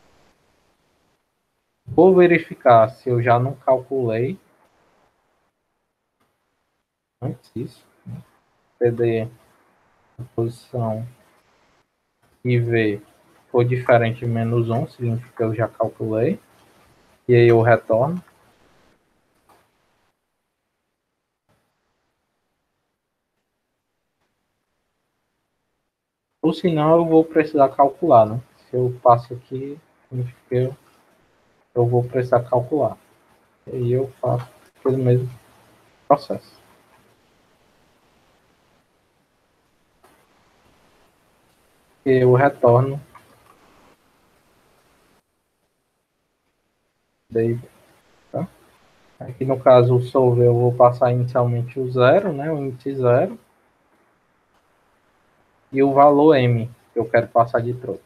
Vou verificar se eu já não calculei antes disso. P D, posição I V for diferente de menos um, significa que eu já calculei. E aí eu retorno. Ou senão eu vou precisar calcular, né? Se eu passo aqui, significa que eu, eu vou precisar calcular. E aí eu faço aquele mesmo processo. Eu retorno daí, tá? Aqui no caso o solver eu vou passar inicialmente o zero, né? O índice zero. E o valor M que eu quero passar de troco.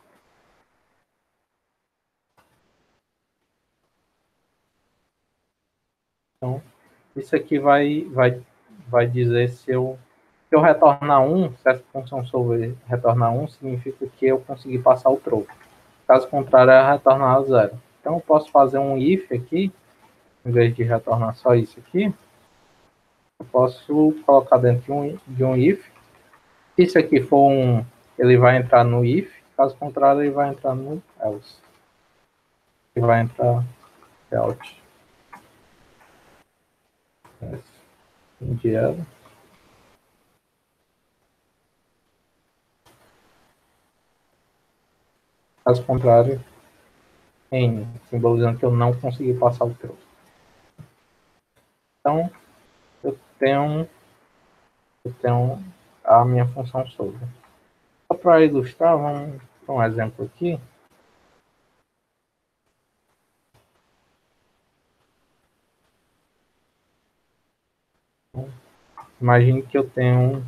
Então, isso aqui vai, vai, vai dizer se eu, se eu retornar um, se essa função solver retornar um, significa que eu consegui passar o troco. Caso contrário, é retornar zero. Então, eu posso fazer um if aqui, em vez de retornar só isso aqui, eu posso colocar dentro de um, de um if. Se isso aqui for um, ele vai entrar no if, caso contrário, ele vai entrar no else. Ele vai entrar out. Indiano. Caso contrário, N, simbolizando que eu não consegui passar o troco. Então, eu tenho, eu tenho a minha função sobre. Só para ilustrar, vamos dar um exemplo aqui. Imagine que eu tenho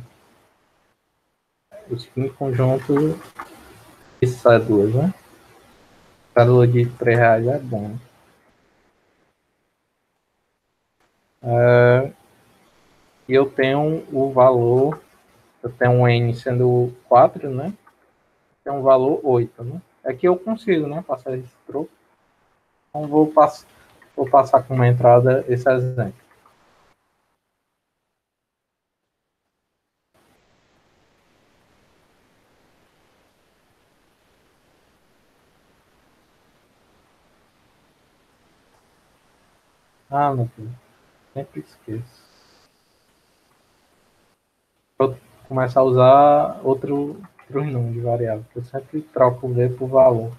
o seguinte conjunto de cédulas, né? Cédula de três reais é bom. É, e eu tenho o valor, eu tenho um N sendo quatro, né? Tem um valor oito, né? É que eu consigo, né? Passar esse troco. Então vou, pass vou passar como entrada esse exemplo. Ah, meu Deus. Sempre esqueço. Vou começar a usar outro, outro número de variável. Eu sempre troco o V por valor.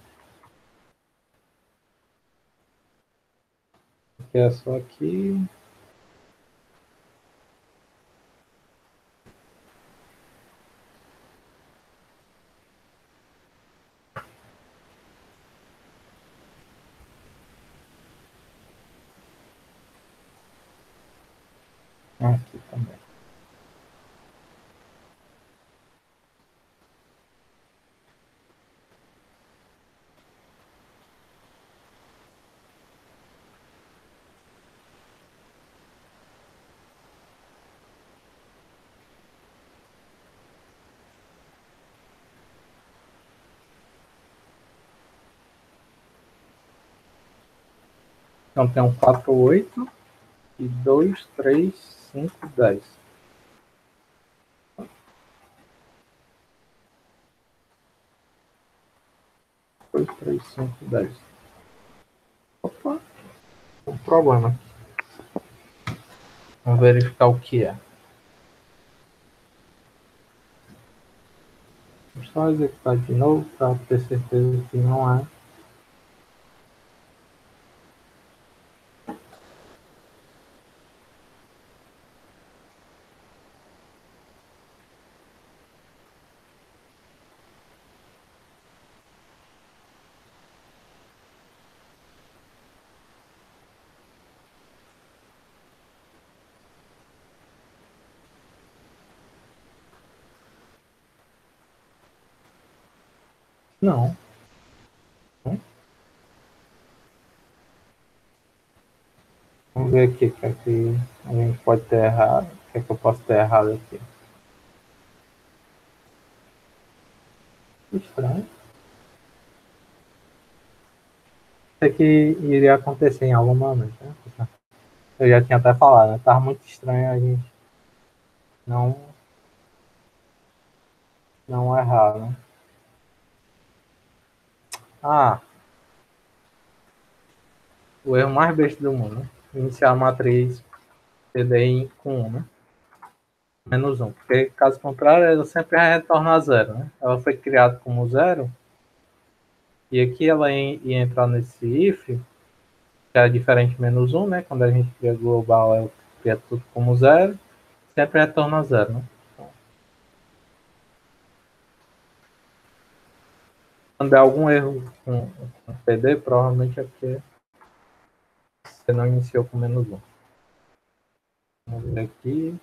Que é só aqui. Aqui também. Então tem um quatro, oito e dois, três, cinco, dez. dois, três, cinco, dez. Opa, um problema. Vamos verificar o que é. Vou só executar de novo para ter certeza que não é. Não. Vamos ver aqui o que é que a gente pode ter errado. O que é que eu posso ter errado aqui? Estranho. Isso que iria acontecer em algum momento, né? Eu já tinha até falado, né? Tava muito estranho a gente não, não errar, né? Ah, o erro mais besta do mundo, né? Iniciar a matriz P D I com um, né? Menos um. Porque, caso contrário, ela sempre retorna a zero, né? Ela foi criada como zero, e aqui ela ia entrar nesse if, que é diferente de menos um, né? Quando a gente cria global, ela cria tudo como zero, sempre retorna a zero, né? Quando der algum erro com, com P D, provavelmente é porque você não iniciou com menos um. Vamos ver aqui.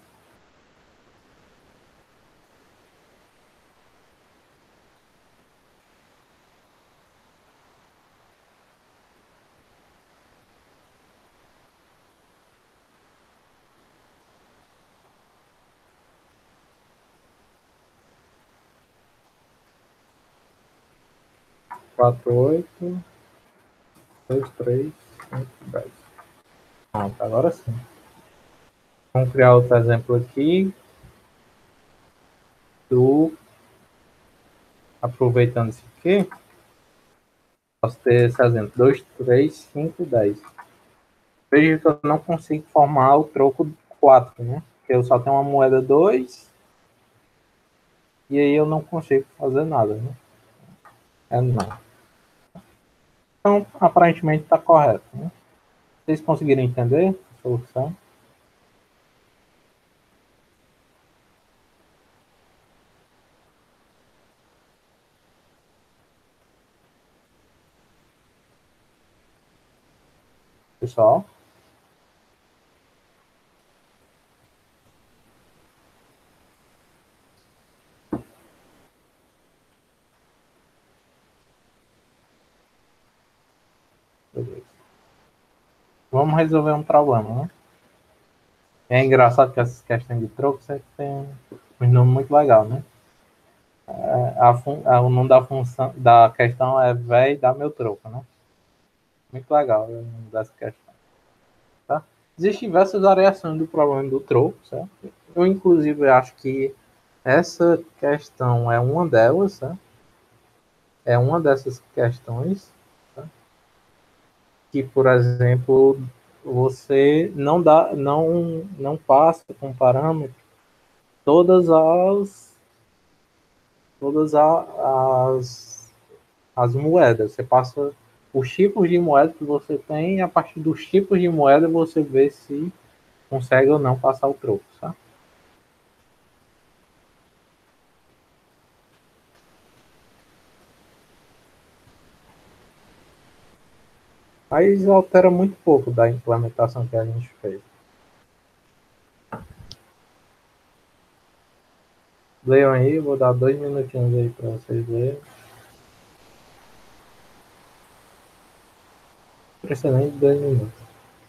quatro, oito, dois, três, cinco, dez. Pronto, agora sim. Vamos criar outro exemplo aqui. Do, aproveitando isso aqui, posso ter esse exemplo. dois, três, cinco, dez. Veja que eu não consigo formar o troco quatro, né? Porque eu só tenho uma moeda dois e aí eu não consigo fazer nada, né? É não. Então, aparentemente está correto, né? Vocês conseguiram entender a solução? Pessoal? Beleza. Vamos resolver um problema, né? É engraçado que essas questões de troco sempre tem um nome muito legal, né? A, fun, a, o nome da função da questão é véi dá meu troco, né? Muito legal o nome dessa questão. Tá? Existem diversas variações do problema do troco, certo? Eu, inclusive, acho que essa questão é uma delas, certo? É uma dessas questões, tá? Que, por exemplo, você não dá, não, não passa com parâmetro todas as todas as, as moedas. Você passa os tipos de moeda que você tem e a partir dos tipos de moeda você vê se consegue ou não passar o troco, tá? Mas altera muito pouco da implementação que a gente fez. Leiam aí, vou dar dois minutinhos aí para vocês lerem. Impressionante, dois minutos.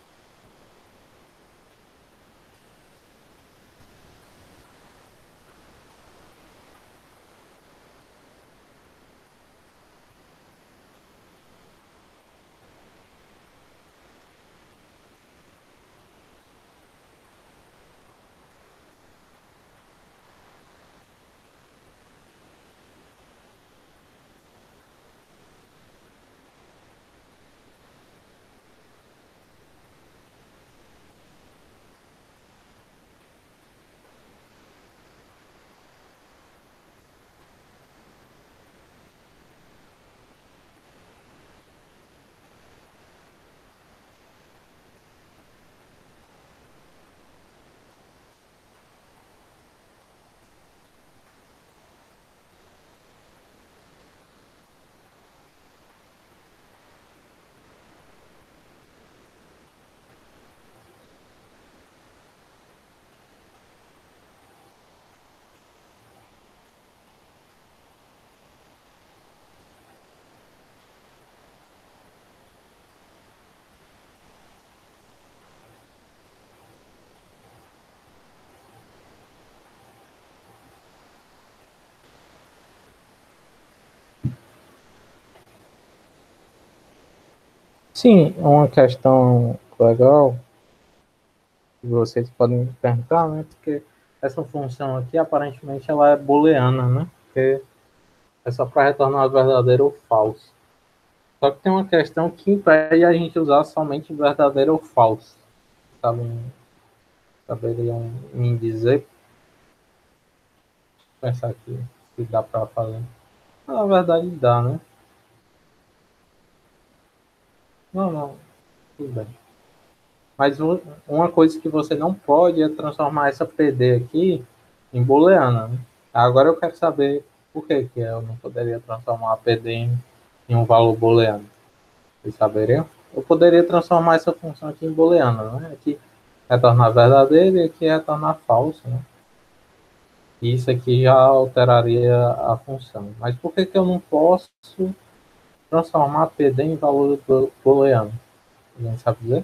Sim, uma questão legal que vocês podem perguntar, né? Porque essa função aqui, aparentemente, ela é booleana, né? Porque é só para retornar verdadeiro ou falso. Só que tem uma questão que impede a gente usar somente verdadeiro ou falso. Sabem, saberiam me dizer? Pensar aqui se dá para fazer. Na verdade, dá, né? Não, não, tudo bem. Mas uma coisa que você não pode é transformar essa P D aqui em booleana, né? Agora eu quero saber por que, que eu não poderia transformar a P D em, em um valor booleano. Vocês saberiam? Eu poderia transformar essa função aqui em booleana, né? Aqui retornar verdadeiro e aqui retornar falso, né? E isso aqui já alteraria a função. Mas por que, que eu não posso transformar a P D em valor booleano? Alguém sabe dizer?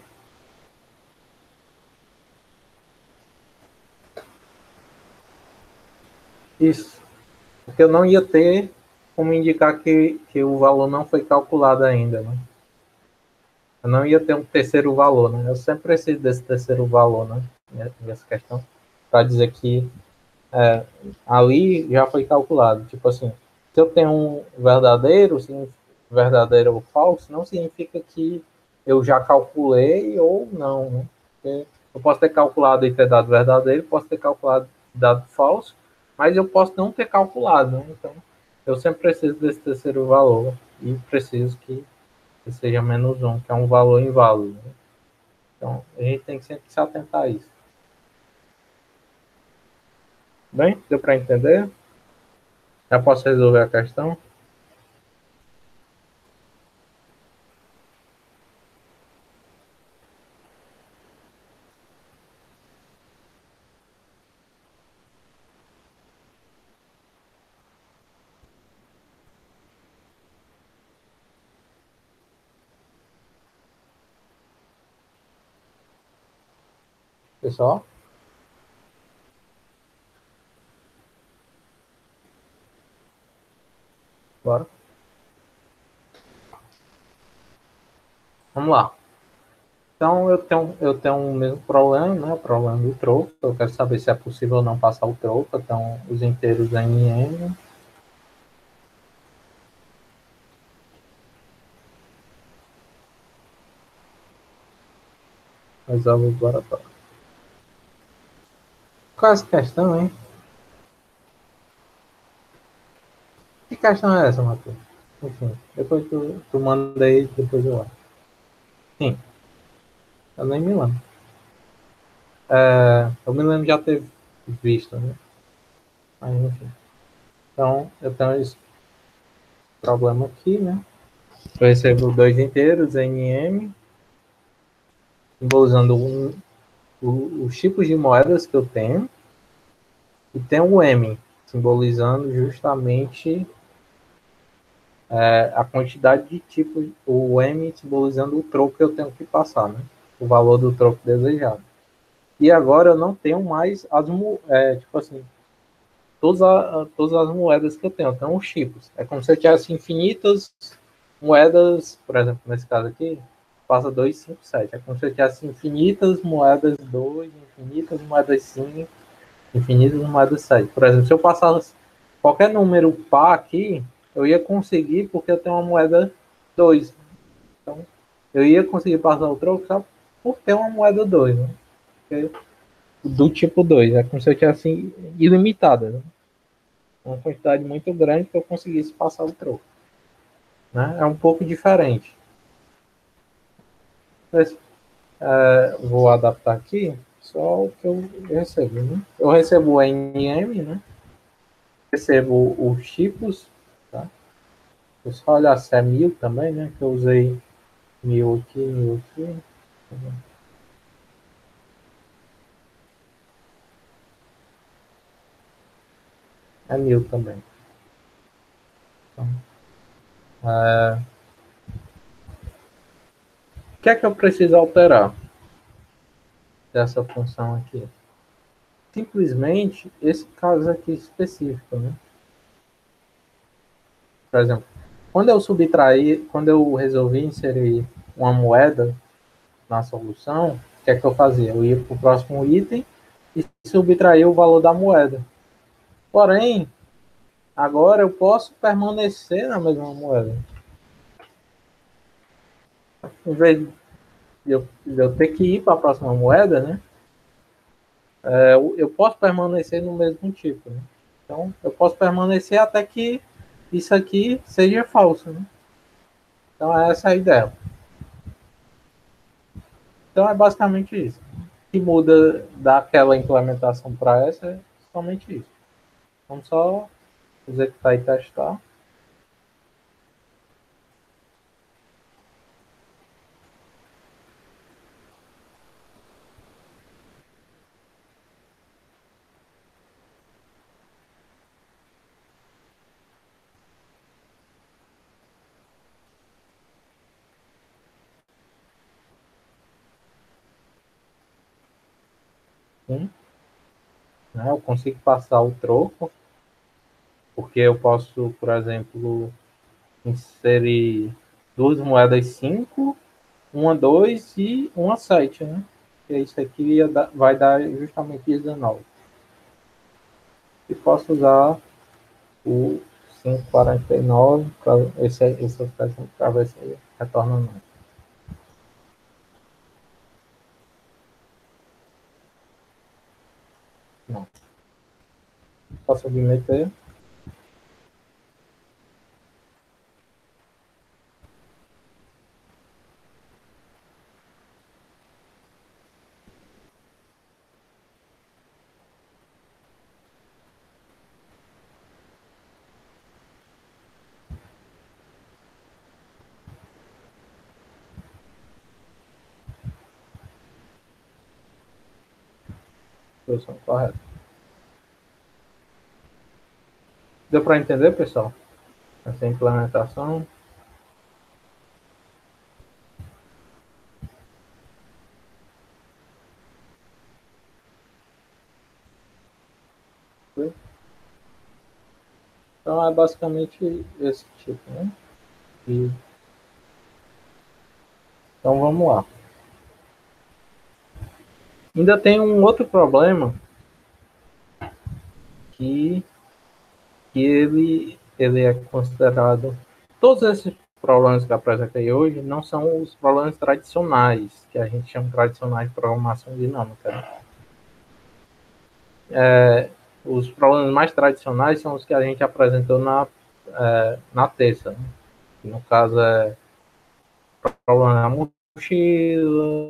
Isso. Porque eu não ia ter como indicar que, que o valor não foi calculado ainda, né? Eu não ia ter um terceiro valor, né? Eu sempre preciso desse terceiro valor, né? Nessa questão, para dizer que é, ali já foi calculado. Tipo assim, se eu tenho um verdadeiro, verdadeiro ou falso, não significa que eu já calculei ou não, né? Porque eu posso ter calculado e ter dado verdadeiro, posso ter calculado e dado falso, mas eu posso não ter calculado, né? Então, eu sempre preciso desse terceiro valor e preciso que que seja menos um, que é um valor inválido. Né? Então, a gente tem que sempre se atentar a isso. Bem, deu para entender? Já posso resolver a questão? Pessoal, bora. Vamos lá. Então, eu tenho, eu tenho o mesmo problema, né? O problema do troco. Eu quero saber se é possível não passar o troco. Então, os inteiros N e M. Resolve o laboratório. Qual é essa questão, hein? Que questão é essa, Matheus? Enfim, depois tu, tu manda aí, depois eu olho. Sim, eu nem me lembro. É, eu me lembro de já ter visto, né? Mas, enfim. Então, eu tenho esse problema aqui, né? Eu recebo dois inteiros, N e M, simbolizando um, o, os tipos de moedas que eu tenho, e tem o M, simbolizando justamente é, a quantidade de tipos, o M simbolizando o troco que eu tenho que passar, né? O valor do troco desejado. E agora eu não tenho mais as é, tipo assim, todas, a, todas as moedas que eu tenho, então os tipos. É como se eu tivesse infinitas moedas, por exemplo, nesse caso aqui, passa dois, cinco, sete. É como se eu tivesse infinitas moedas dois, infinitas moedas cinco, infinitas moedas sete. Por exemplo, se eu passasse qualquer número par aqui, eu ia conseguir, porque eu tenho uma moeda dois. Então, eu ia conseguir passar o troco só por ter uma moeda dois, né? Porque do tipo dois. É como se eu tivesse ilimitada. Né? Uma quantidade muito grande que eu conseguisse passar o troco. Né? É um pouco diferente. Mas, é, vou adaptar aqui só o que eu recebo. Né? Eu recebo o N M, né? Recebo os tipos. Tá? Eu só olhar se é mil também, né? Que eu usei mil aqui, mil aqui. É mil também. Então, é, o que é que eu preciso alterar dessa função aqui? Simplesmente esse caso aqui específico, né? Por exemplo, quando eu subtrair, quando eu resolvi inserir uma moeda na solução, o que é que eu fazia? Eu ia para o próximo item e subtrair o valor da moeda. Porém, agora eu posso permanecer na mesma moeda. Em vez de eu, de eu ter que ir para a próxima moeda, né? É, eu posso permanecer no mesmo tipo. Né? Então, eu posso permanecer até que isso aqui seja falso. Né? Então, essa é a ideia. Então, é basicamente isso. O que muda daquela implementação para essa é somente isso. Vamos só executar e testar. Sim, né? Eu consigo passar o troco, porque eu posso, por exemplo, inserir duas moedas cinco, uma dois e uma sete, né? E isso aqui vai dar justamente dezenove. E posso usar o quinhentos e quarenta e nove, esse, essa expressão para ver se retorna não. Não. Posso submeter. Solução correta. Deu para entender, pessoal? Essa implementação. Então é basicamente esse tipo, né? E, então vamos lá. Ainda tem um outro problema que, que ele, ele é considerado. Todos esses problemas que eu apresentei hoje não são os problemas tradicionais, que a gente chama tradicionais de programação dinâmica. Né? É, os problemas mais tradicionais são os que a gente apresentou na, é, na terça. Né? No caso, é problema da mochila,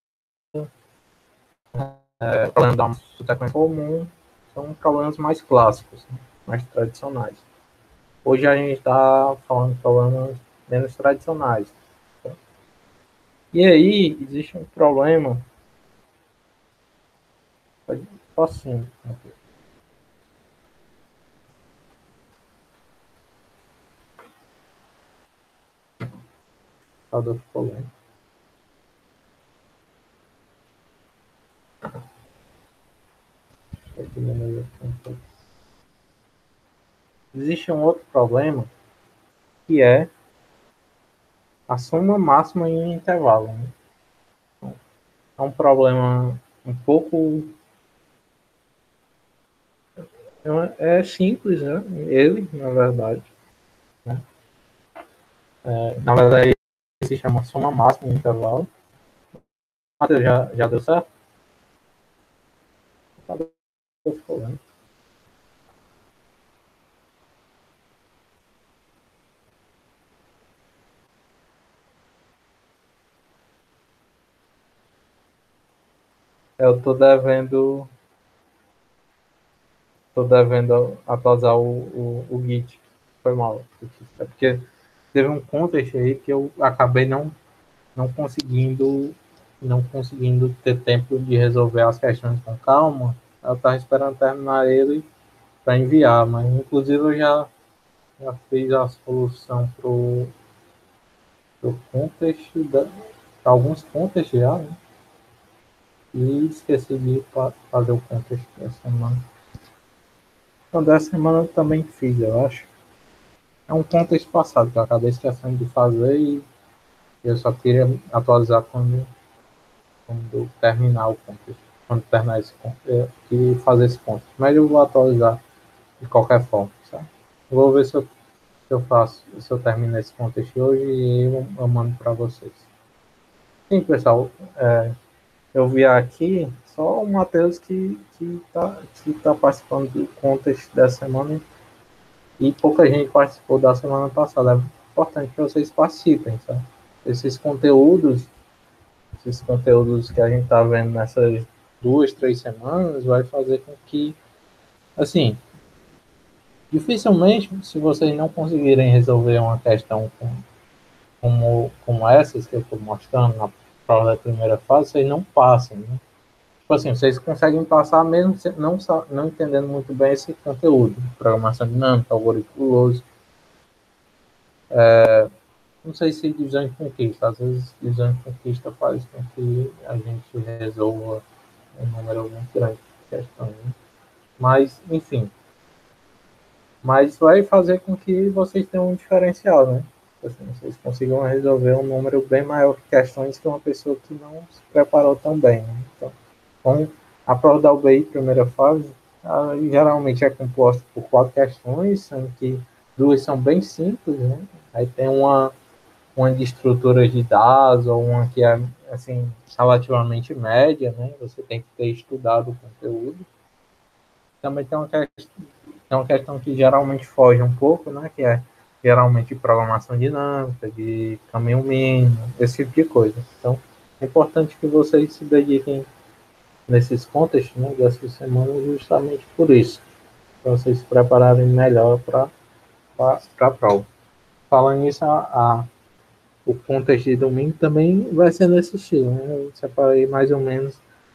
é, problema da sequência comum, são problemas mais clássicos, né? Mais tradicionais. Hoje a gente está falando de problemas menos tradicionais. Tá? E aí, existe um problema. Posso sim. Cadê problema? Existe um outro problema que é a soma máxima em intervalo. Né? Então, é um problema um pouco. É simples, né? Ele, na verdade. Né? É, na verdade, ele se chama soma máxima em intervalo. Matheus, já, já deu certo? Cadê o problema? Eu tô devendo. Tô devendo atualizar o, o, o Git. Foi mal. É porque teve um contexto aí que eu acabei não, não conseguindo não conseguindo ter tempo de resolver as questões com calma. Eu estava esperando terminar ele para enviar, mas inclusive eu já, já fiz a solução para o contexto, da, alguns contextos já, né? E esqueci de fazer o contexto da semana. Então, dessa semana eu também fiz, eu acho. É um contexto passado que eu acabei esquecendo de fazer e eu só queria atualizar quando, quando terminar o contexto. Quando terminar esse contexto, e fazer esse contexto. Mas eu vou atualizar de qualquer forma, sabe? Eu vou ver se eu, se eu faço, se eu termino esse contexto hoje e eu, eu mando para vocês. Sim, pessoal, é, eu vi aqui só o Matheus que está que tá participando do contexto dessa semana e pouca gente participou da semana passada. É importante que vocês participem, sabe? Esses conteúdos, esses conteúdos que a gente está vendo nessas duas, três semanas, vai fazer com que, assim, dificilmente, se vocês não conseguirem resolver uma questão com, como, como essas que eu estou mostrando na prova da primeira fase, vocês não passem, né? Tipo assim, vocês conseguem passar mesmo não, não entendendo muito bem esse conteúdo, programação dinâmica, algoritmo. É, não sei se divisão de conquista, às vezes divisão de conquista faz com que a gente resolva um número muito grande de questões, né? Mas, enfim, mas vai fazer com que vocês tenham um diferencial, né? Assim, vocês consigam resolver um número bem maior de questões que uma pessoa que não se preparou tão bem, né? Então, com a prova da U B I, primeira fase, ela geralmente é composta por quatro questões, sendo que duas são bem simples, né? Aí tem uma, uma de estruturas de dados, ou uma que é, assim, relativamente média, né? Você tem que ter estudado o conteúdo. Também tem uma questão, tem uma questão que geralmente foge um pouco, né? Que é geralmente programação dinâmica, de caminho mínimo, esse tipo de coisa. Então, é importante que vocês se dediquem nesses contextos, né, dessas semanas, justamente por isso, para vocês se prepararem melhor para a prova. Falando nisso, a, a, o contexto de domingo também vai ser nesse estilo, né? Eu separei mais ou menos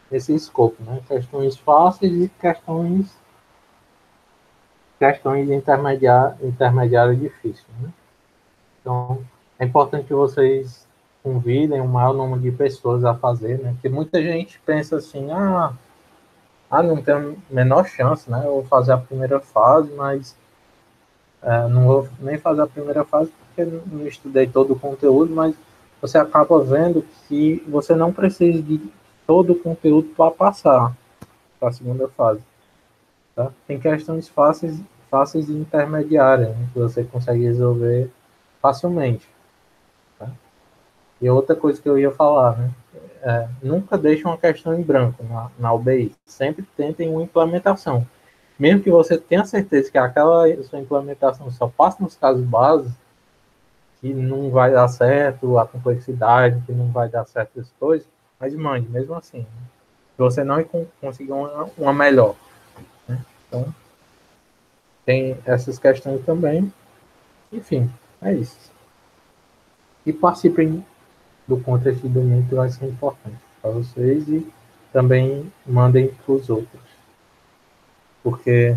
esse escopo, né? Questões fáceis e questões, questões intermediárias, intermediárias difíceis, né? Então, é importante que vocês convidem o maior número de pessoas a fazer, né? Porque muita gente pensa assim, ah, ah não tenho a menor chance, né? Eu vou fazer a primeira fase, mas é, não vou nem fazer a primeira fase porque não estudei todo o conteúdo, mas você acaba vendo que você não precisa de todo o conteúdo para passar para a segunda fase. Tá? Tem questões fáceis, fáceis e intermediárias, né, que você consegue resolver facilmente. Tá? E outra coisa que eu ia falar, né? É, nunca deixe uma questão em branco na, na U B I. Sempre tentem uma implementação. Mesmo que você tenha certeza que aquela sua implementação só passa nos casos básicos, que não vai dar certo, a complexidade, que não vai dar certo as coisas, mas mande, mesmo assim. Né? Se você não conseguir uma, uma melhor. Né? Então, tem essas questões também. Enfim, é isso. E participem do contest de domingo, que vai ser importante para vocês e também mandem para os outros. Porque,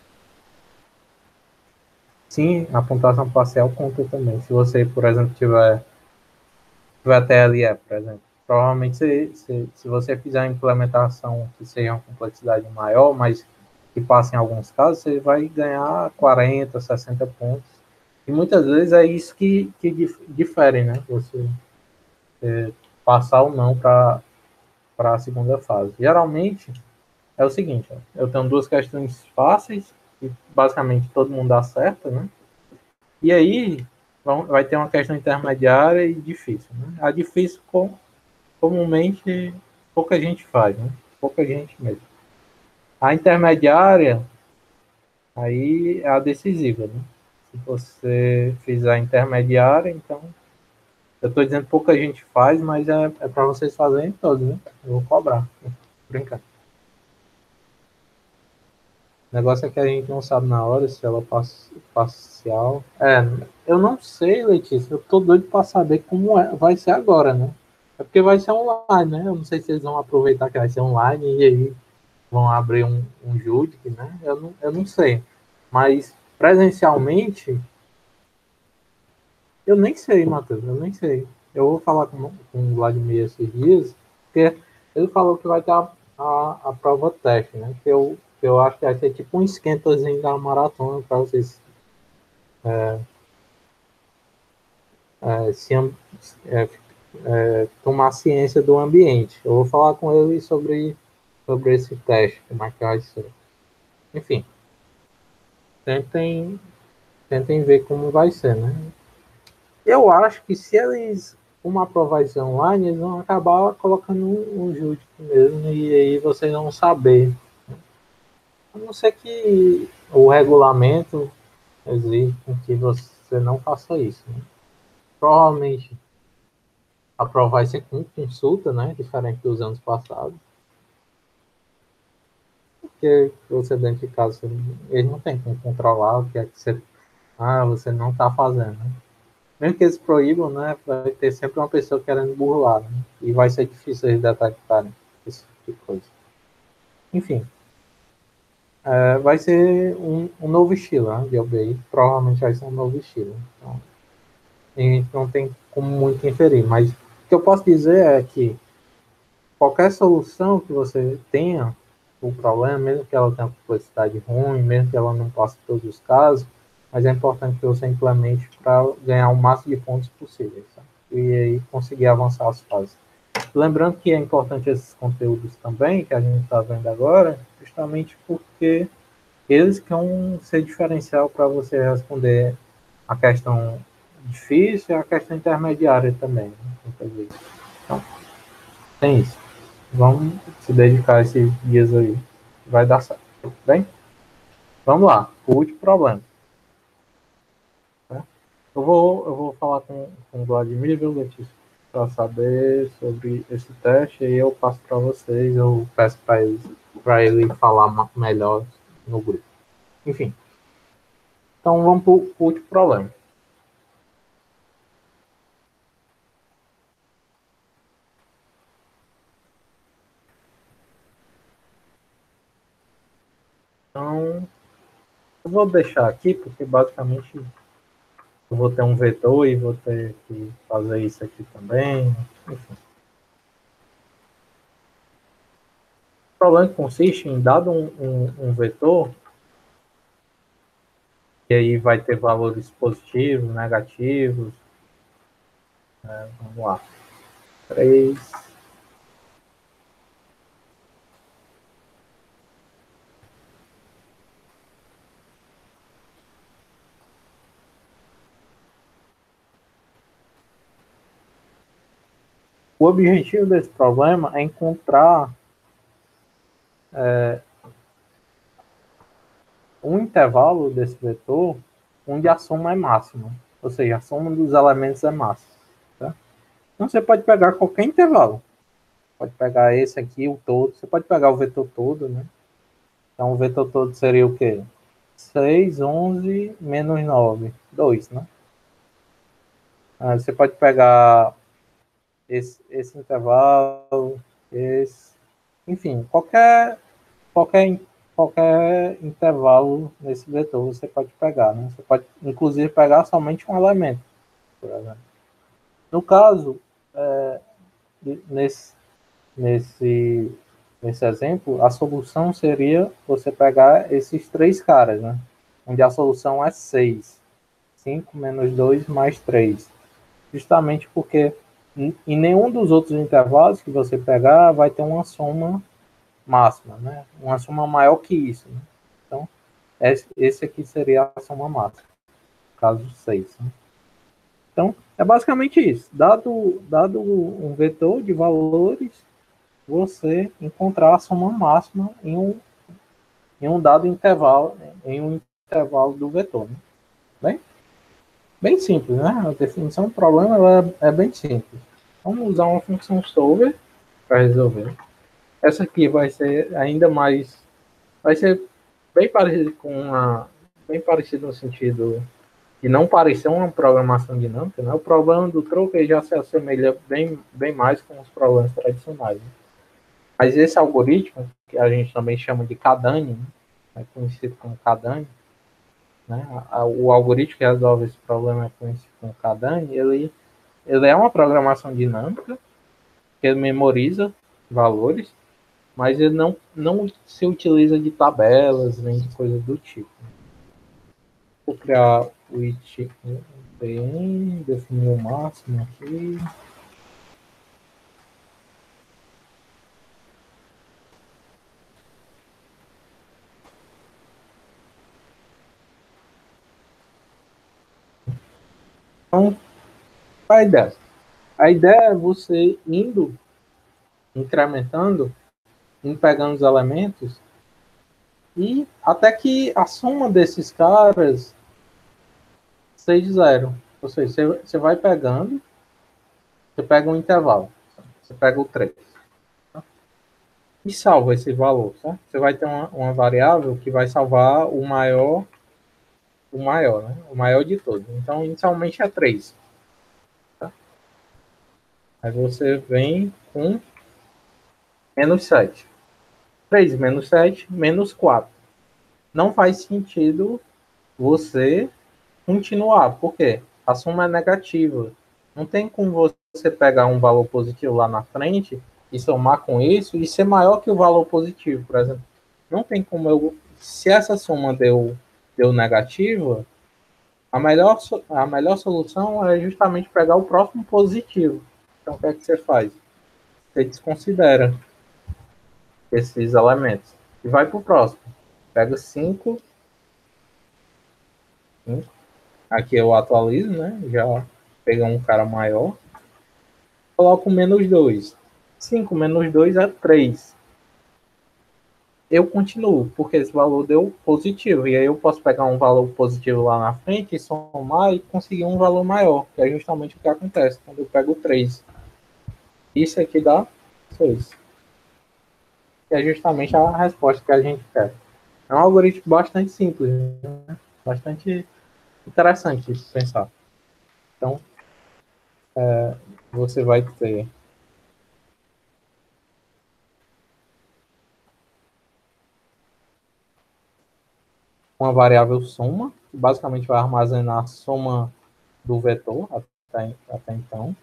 sim, a pontuação parcial conta também. Se você, por exemplo, tiver, tiver T L E, por exemplo, provavelmente se, se, se você fizer a implementação que seja uma complexidade maior, mas que passe em alguns casos, você vai ganhar quarenta, sessenta pontos. E muitas vezes é isso que, que difere, né? Você é, passar ou não para a segunda fase. Geralmente é o seguinte, ó, eu tenho duas questões fáceis, que basicamente todo mundo acerta, né? E aí vai ter uma questão intermediária e difícil. Né? A difícil, comumente, pouca gente faz, né? Pouca gente mesmo. A intermediária, aí é a decisiva, né? Se você fizer a intermediária, então eu estou dizendo que pouca gente faz, mas é, é para vocês fazerem todos, né? Eu vou cobrar. Brincar. O negócio é que a gente não sabe na hora se ela é parcial. É, eu não sei, Letícia. Eu tô doido para saber como é, vai ser agora, né? É porque vai ser online, né? Eu não sei se eles vão aproveitar que vai ser online e aí vão abrir um, um Judic, né? Eu não, eu não sei. Mas presencialmente, eu nem sei, Matheus. Eu nem sei. Eu vou falar com, com o Vladimir esses dias, porque ele falou que vai ter a, a, a prova teste, né? Que eu, que eu acho que vai ser tipo um esquentazinho da maratona para vocês é, é, se, é, é, tomar ciência do ambiente. Eu vou falar com ele sobre, sobre esse teste, como é que vai ser. Enfim, tentem, tentem ver como vai ser, né? Eu acho que se eles uma aprovação online, eles vão acabar colocando um, um Judic mesmo, e aí vocês vão saber. A não ser que o regulamento exige que você não faça isso. Né? Provavelmente a prova vai ser com consulta, né? Diferente dos anos passados. Porque você dentro de casa, eles não tem como controlar o que é que você, ah, você não está fazendo. Né? Mesmo que eles proíbam, né? Vai ter sempre uma pessoa querendo burlar, né? E vai ser difícil eles detectarem esse tipo de coisa. Enfim, é, vai ser um, um novo estilo, né? De O B I. Provavelmente vai ser um novo estilo. Então, a gente não tem como muito inferir. Mas o que eu posso dizer é que qualquer solução que você tenha o problema, mesmo que ela tenha complexidade ruim, mesmo que ela não passe todos os casos, mas é importante que você implemente para ganhar o máximo de pontos possíveis, sabe? E aí conseguir avançar as fases. Lembrando que é importante esses conteúdos também, que a gente está vendo agora, justamente porque eles que vão ser diferencial para você responder a questão difícil e a questão intermediária também, né? Então, tem isso. Vamos se dedicar a esses dias aí. Vai dar certo. Bem? Vamos lá. O último problema. Tá? Eu, vou, eu vou falar com, com o Vladimir, viu, Letícia? Para saber sobre esse teste. E eu passo para vocês. Eu peço para ele, para ele falar melhor no grupo. Enfim. Então vamos para o último problema. Então, eu vou deixar aqui, porque basicamente eu vou ter um vetor e vou ter que fazer isso aqui também. Enfim. O problema consiste em, dado um, um, um vetor, e aí vai ter valores positivos, negativos. Né? Vamos lá. três. O objetivo desse problema é encontrar é, um intervalo desse vetor onde a soma é máxima. Ou seja, a soma dos elementos é máxima. Tá? Então você pode pegar qualquer intervalo. Pode pegar esse aqui, o todo. Você pode pegar o vetor todo, né? Então o vetor todo seria o quê? seis, onze, menos nove. dois, né? Ah, você pode pegar esse, esse intervalo, esse... Enfim, qualquer, qualquer, qualquer intervalo nesse vetor você pode pegar, né? Você pode, inclusive, pegar somente um elemento, por exemplo. No caso, é, nesse, nesse, nesse exemplo, a solução seria você pegar esses três caras, né? Onde a solução é seis. cinco menos dois mais três. Justamente porque em nenhum dos outros intervalos que você pegar vai ter uma soma máxima, né? Uma soma maior que isso. Né? Então, esse aqui seria a soma máxima, caso seis. Né? Então, é basicamente isso. Dado, dado um vetor de valores, você encontrar a soma máxima em um, em um dado intervalo, em um intervalo do vetor. Né? Bem, bem simples, né? A definição do problema ela é, é bem simples. Vamos usar uma função solver para resolver. Essa aqui vai ser ainda mais, vai ser bem parecido com uma, bem parecido no sentido de não parecer uma programação dinâmica, né? O problema do troco já se assemelha bem, bem mais com os problemas tradicionais. Né? Mas esse algoritmo, que a gente também chama de Kadani, né? É conhecido como Kadani, né? O algoritmo que resolve esse problema é conhecido como Kadani, ele, ele é uma programação dinâmica, que ele memoriza valores, mas ele não, não se utiliza de tabelas nem de coisas do tipo. Vou criar o it bem, definir o máximo aqui. Então, qual a ideia? A ideia é você indo, incrementando, indo pegando os elementos, e até que a soma desses caras seja zero. Ou seja, você, você vai pegando, você pega um intervalo, você pega o três. E salva esse valor, tá? Você vai ter uma, uma variável que vai salvar o maior, o maior, né? O maior de todos. Então, inicialmente é três. Tá? Aí você vem com menos sete. três menos sete, menos quatro. Não faz sentido você continuar. Por quê? A soma é negativa. Não tem como você pegar um valor positivo lá na frente e somar com isso e ser maior que o valor positivo, por exemplo. Não tem como eu... Se essa soma deu, deu negativa, a melhor, a melhor solução é justamente pegar o próximo positivo. Então, o que é que você faz? Você desconsidera esses elementos e vai para o próximo. Pega cinco. Aqui eu atualizo, né? Já peguei um cara maior. Coloco menos dois. cinco menos dois é três. Eu continuo, porque esse valor deu positivo. E aí eu posso pegar um valor positivo lá na frente, somar e conseguir um valor maior. Que é justamente o que acontece quando eu pego três. Isso aqui dá seis. Que é justamente a resposta que a gente quer. É um algoritmo bastante simples, né? Bastante interessante de pensar. Então, é, você vai ter uma variável soma, que basicamente vai armazenar a soma do vetor até, até então.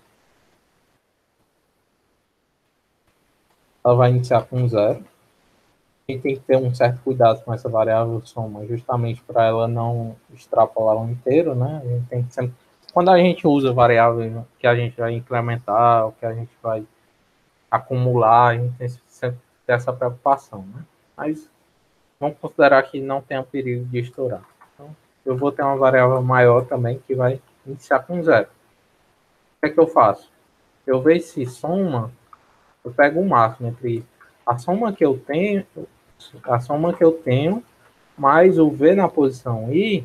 Ela vai iniciar com zero. A gente tem que ter um certo cuidado com essa variável soma, justamente para ela não extrapolar o inteiro, né? A gente tem que sempre... Quando a gente usa variável que a gente vai incrementar, ou que a gente vai acumular, a gente tem que sempre ter essa preocupação, né? Mas vamos considerar que não tem o perigo de estourar. Então, eu vou ter uma variável maior também que vai iniciar com zero. O que é que eu faço? Eu vejo se soma, eu pego o máximo entre a soma que eu tenho, a soma que eu tenho, mais o V na posição I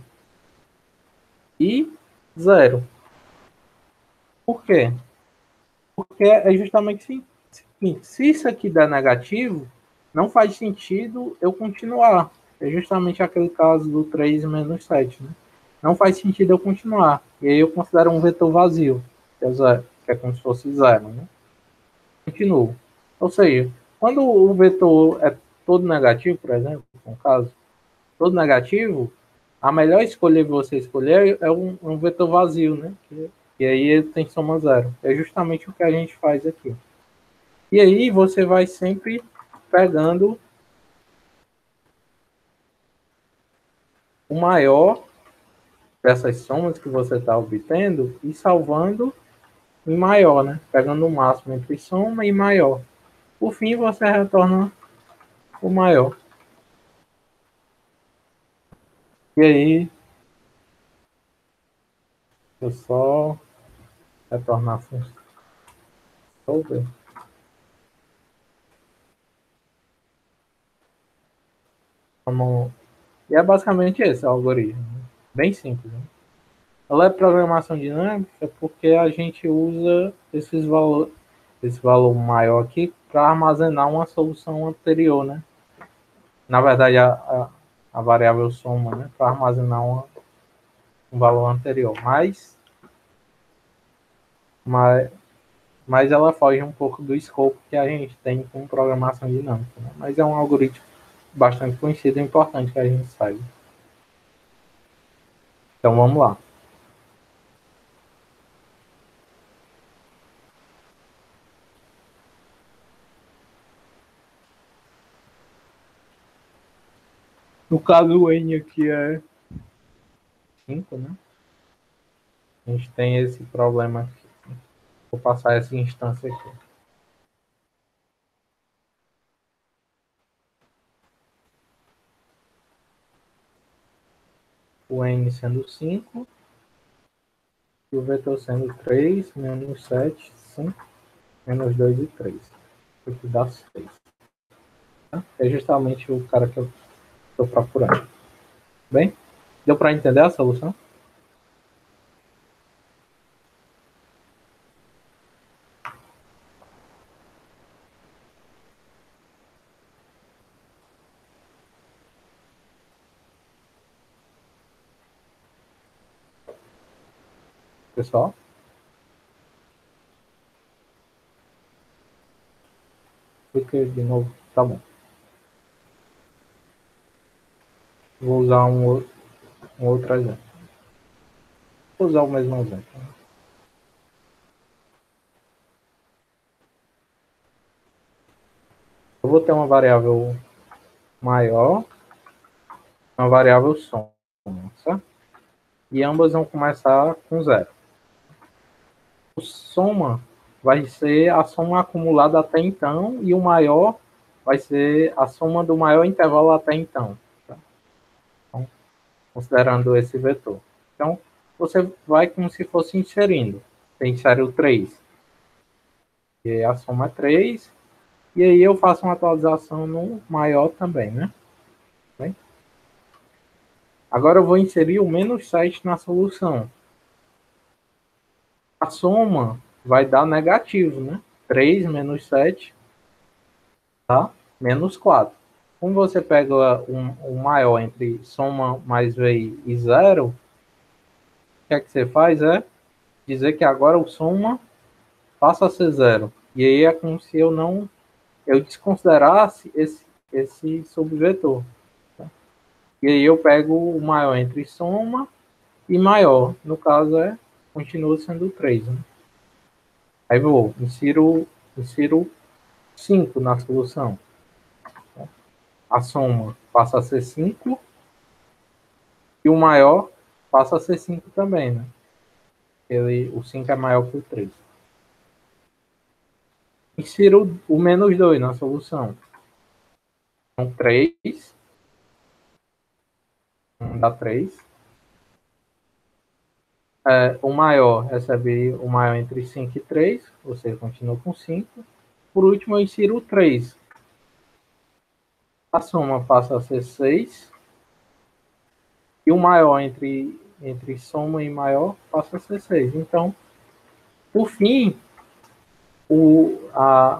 e zero. Por quê? Porque é justamente o seguinte, se isso aqui der negativo, não faz sentido eu continuar. É justamente aquele caso do três menos sete, né? Não faz sentido eu continuar. E aí eu considero um vetor vazio, que é, zero, que é como se fosse zero, né? Continuo. Ou seja, quando o vetor é todo negativo, por exemplo, no caso, todo negativo, a melhor escolha que você escolher é um, um vetor vazio, né? E aí ele tem soma zero. É justamente o que a gente faz aqui. E aí você vai sempre pegando o maior dessas somas que você está obtendo e salvando em maior, né? Pegando o máximo entre soma e maior. Por fim, você retorna o maior. E aí, eu só retornar a função. E é basicamente esse o algoritmo. Bem simples, né? Ela é programação dinâmica porque a gente usa esses valor, esse valor maior aqui para armazenar uma solução anterior, né? Na verdade, a, a, a variável soma, né? Para armazenar uma, um valor anterior. Mas, mas, mas ela foge um pouco do escopo que a gente tem com programação dinâmica. Né? Mas é um algoritmo bastante conhecido e importante que a gente saiba. Então, vamos lá. No caso, o N aqui é cinco, né? A gente tem esse problema aqui. Vou passar essa instância aqui. O N sendo cinco, e o vetor sendo três, menos sete, cinco, menos dois e três. Aqui dá seis. É justamente o cara que eu estou procurando. Bem, deu para entender a solução? Pessoal? Clique de novo. Tá bom. Vou usar um outro, um outro exemplo. Vou usar o mesmo exemplo. Eu vou ter uma variável maior, uma variável soma, certo? E ambas vão começar com zero. O soma vai ser a soma acumulada até então e o maior vai ser a soma do maior intervalo até então. Tá? Então, considerando esse vetor. Então, você vai como se fosse inserindo. Você insere o três. E a soma é três. E aí eu faço uma atualização no maior também, né? Bem? Agora eu vou inserir o menos sete na solução. A soma vai dar negativo, né? três menos sete, tá? Menos quatro. Como você pega um, um maior entre soma mais V e zero, o que é que você faz? É dizer que agora o soma passa a ser zero. E aí é como se eu não eu desconsiderasse esse, esse subvetor. Tá? E aí eu pego o maior entre soma e maior. No caso, é continua sendo três. Né? Aí vou, insiro, insiro cinco na solução. A soma passa a ser cinco e o maior passa a ser cinco também. Né? Ele, o cinco é maior que o três. Insiro o menos dois na solução. Então, três. Dá três. É, o maior recebe o maior entre cinco e três, ou seja, continua com cinco. Por último, eu insiro o três. A soma passa a ser seis. E o maior entre, entre soma e maior passa a ser seis. Então, por fim, o a,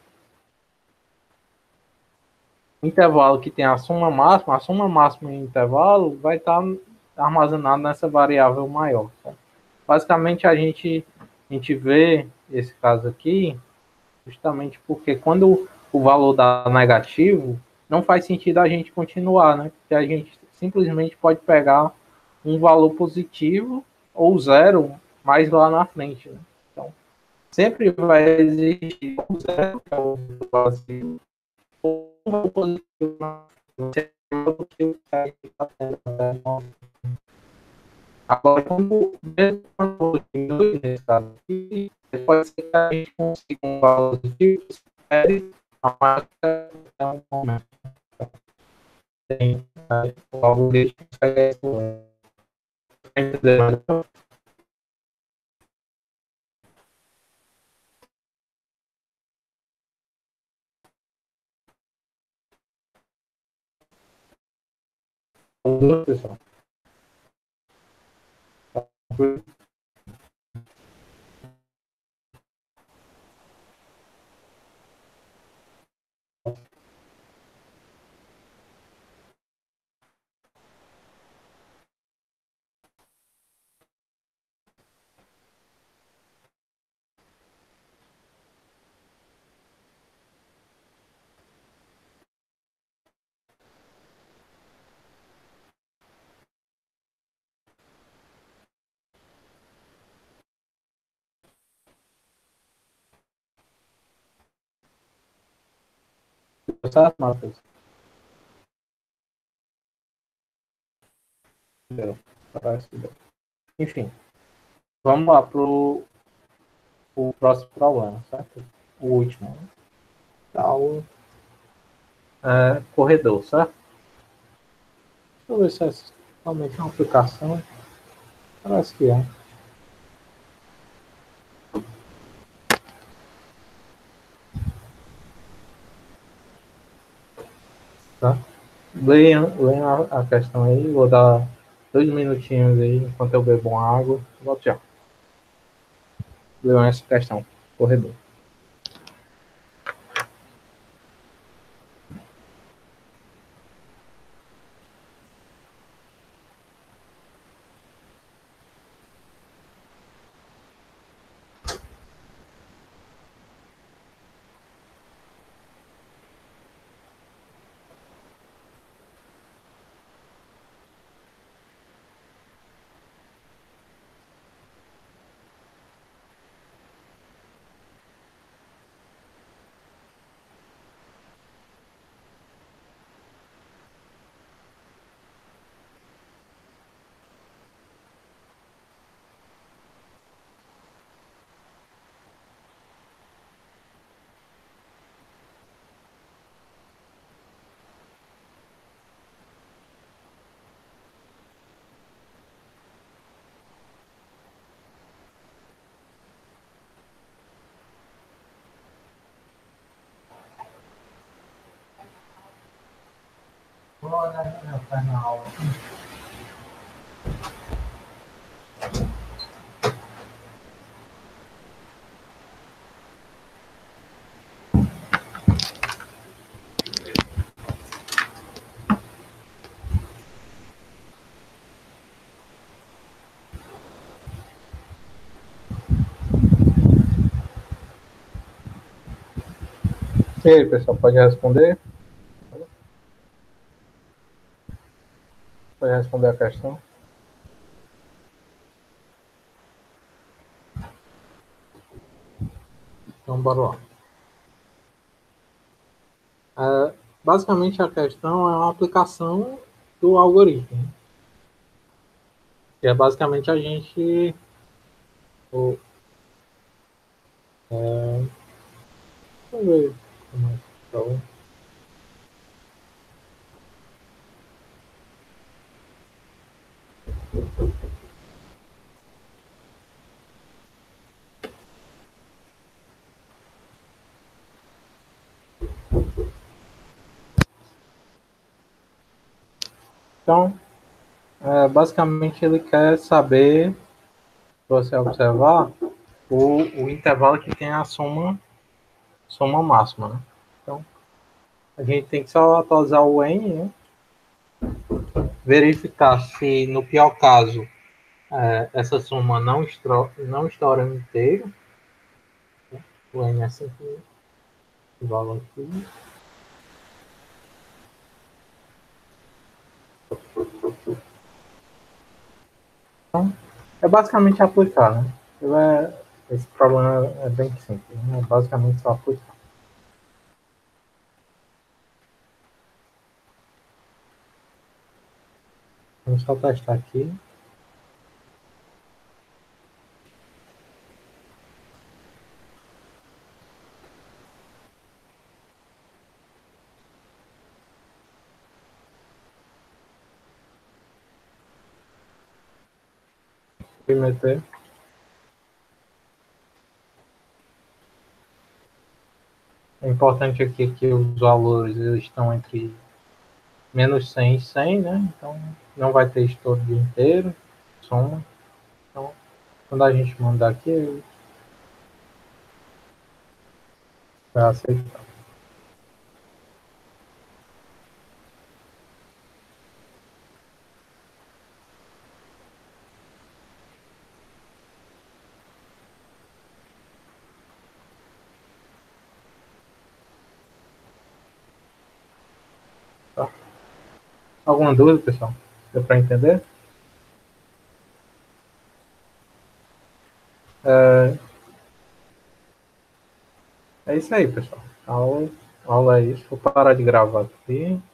intervalo que tem a soma máxima, a soma máxima em intervalo vai estar armazenado nessa variável maior. Tá? Basicamente, a gente, a gente vê esse caso aqui justamente porque quando o valor dá negativo, não faz sentido a gente continuar, né? Porque a gente simplesmente pode pegar um valor positivo ou zero mais lá na frente. Né? Então, sempre vai existir um zero, que é o vazio, ou um valor positivo na frente. Agora, como mesmo quando diminui nesse caso aqui, pode ser que a gente consiga um valor positivo que supere a marca até um momento. Tem o algoritmo consegue explorar. Entendeu? Pessoal. Certo, Matheus? Deu. Parece que deu. Enfim, vamos lá para o próximo problema, certo? O último. Né? Tá, o é, corredor, certo? Deixa eu ver se é realmente uma aplicação. Parece que é. Tá? Leiam, leiam a, a questão aí, vou dar dois minutinhos aí enquanto eu bebo uma água. Volto já. Leiam essa questão, corredor. E aí, pessoal, pode responder? Foi responder a questão. Então, bora lá. É, basicamente, a questão é uma aplicação do algoritmo, né? Que é basicamente a gente... O, é, vamos ver como é que tá. Então, é, basicamente, ele quer saber, se você observar, o, o intervalo que tem a soma, soma máxima, né? Então, a gente tem que só atualizar o N, né? Verificar se, no pior caso, é, essa soma não, estro, não estoura inteiro. Né? O N é sempre igual aqui. Então, é basicamente aplicar, né? É, esse problema é bem simples, né? É basicamente só aplicar. Vamos só testar aqui. Submeter. É importante aqui que os valores eles estão entre menos cem e cem, né? Então não vai ter estouro o dia inteiro, soma. Então, quando a gente mandar aqui, vai aceitar. Tá? Alguma dúvida, pessoal? Deu para entender? É, é isso aí, pessoal. A aula, a aula é isso. Vou parar de gravar aqui.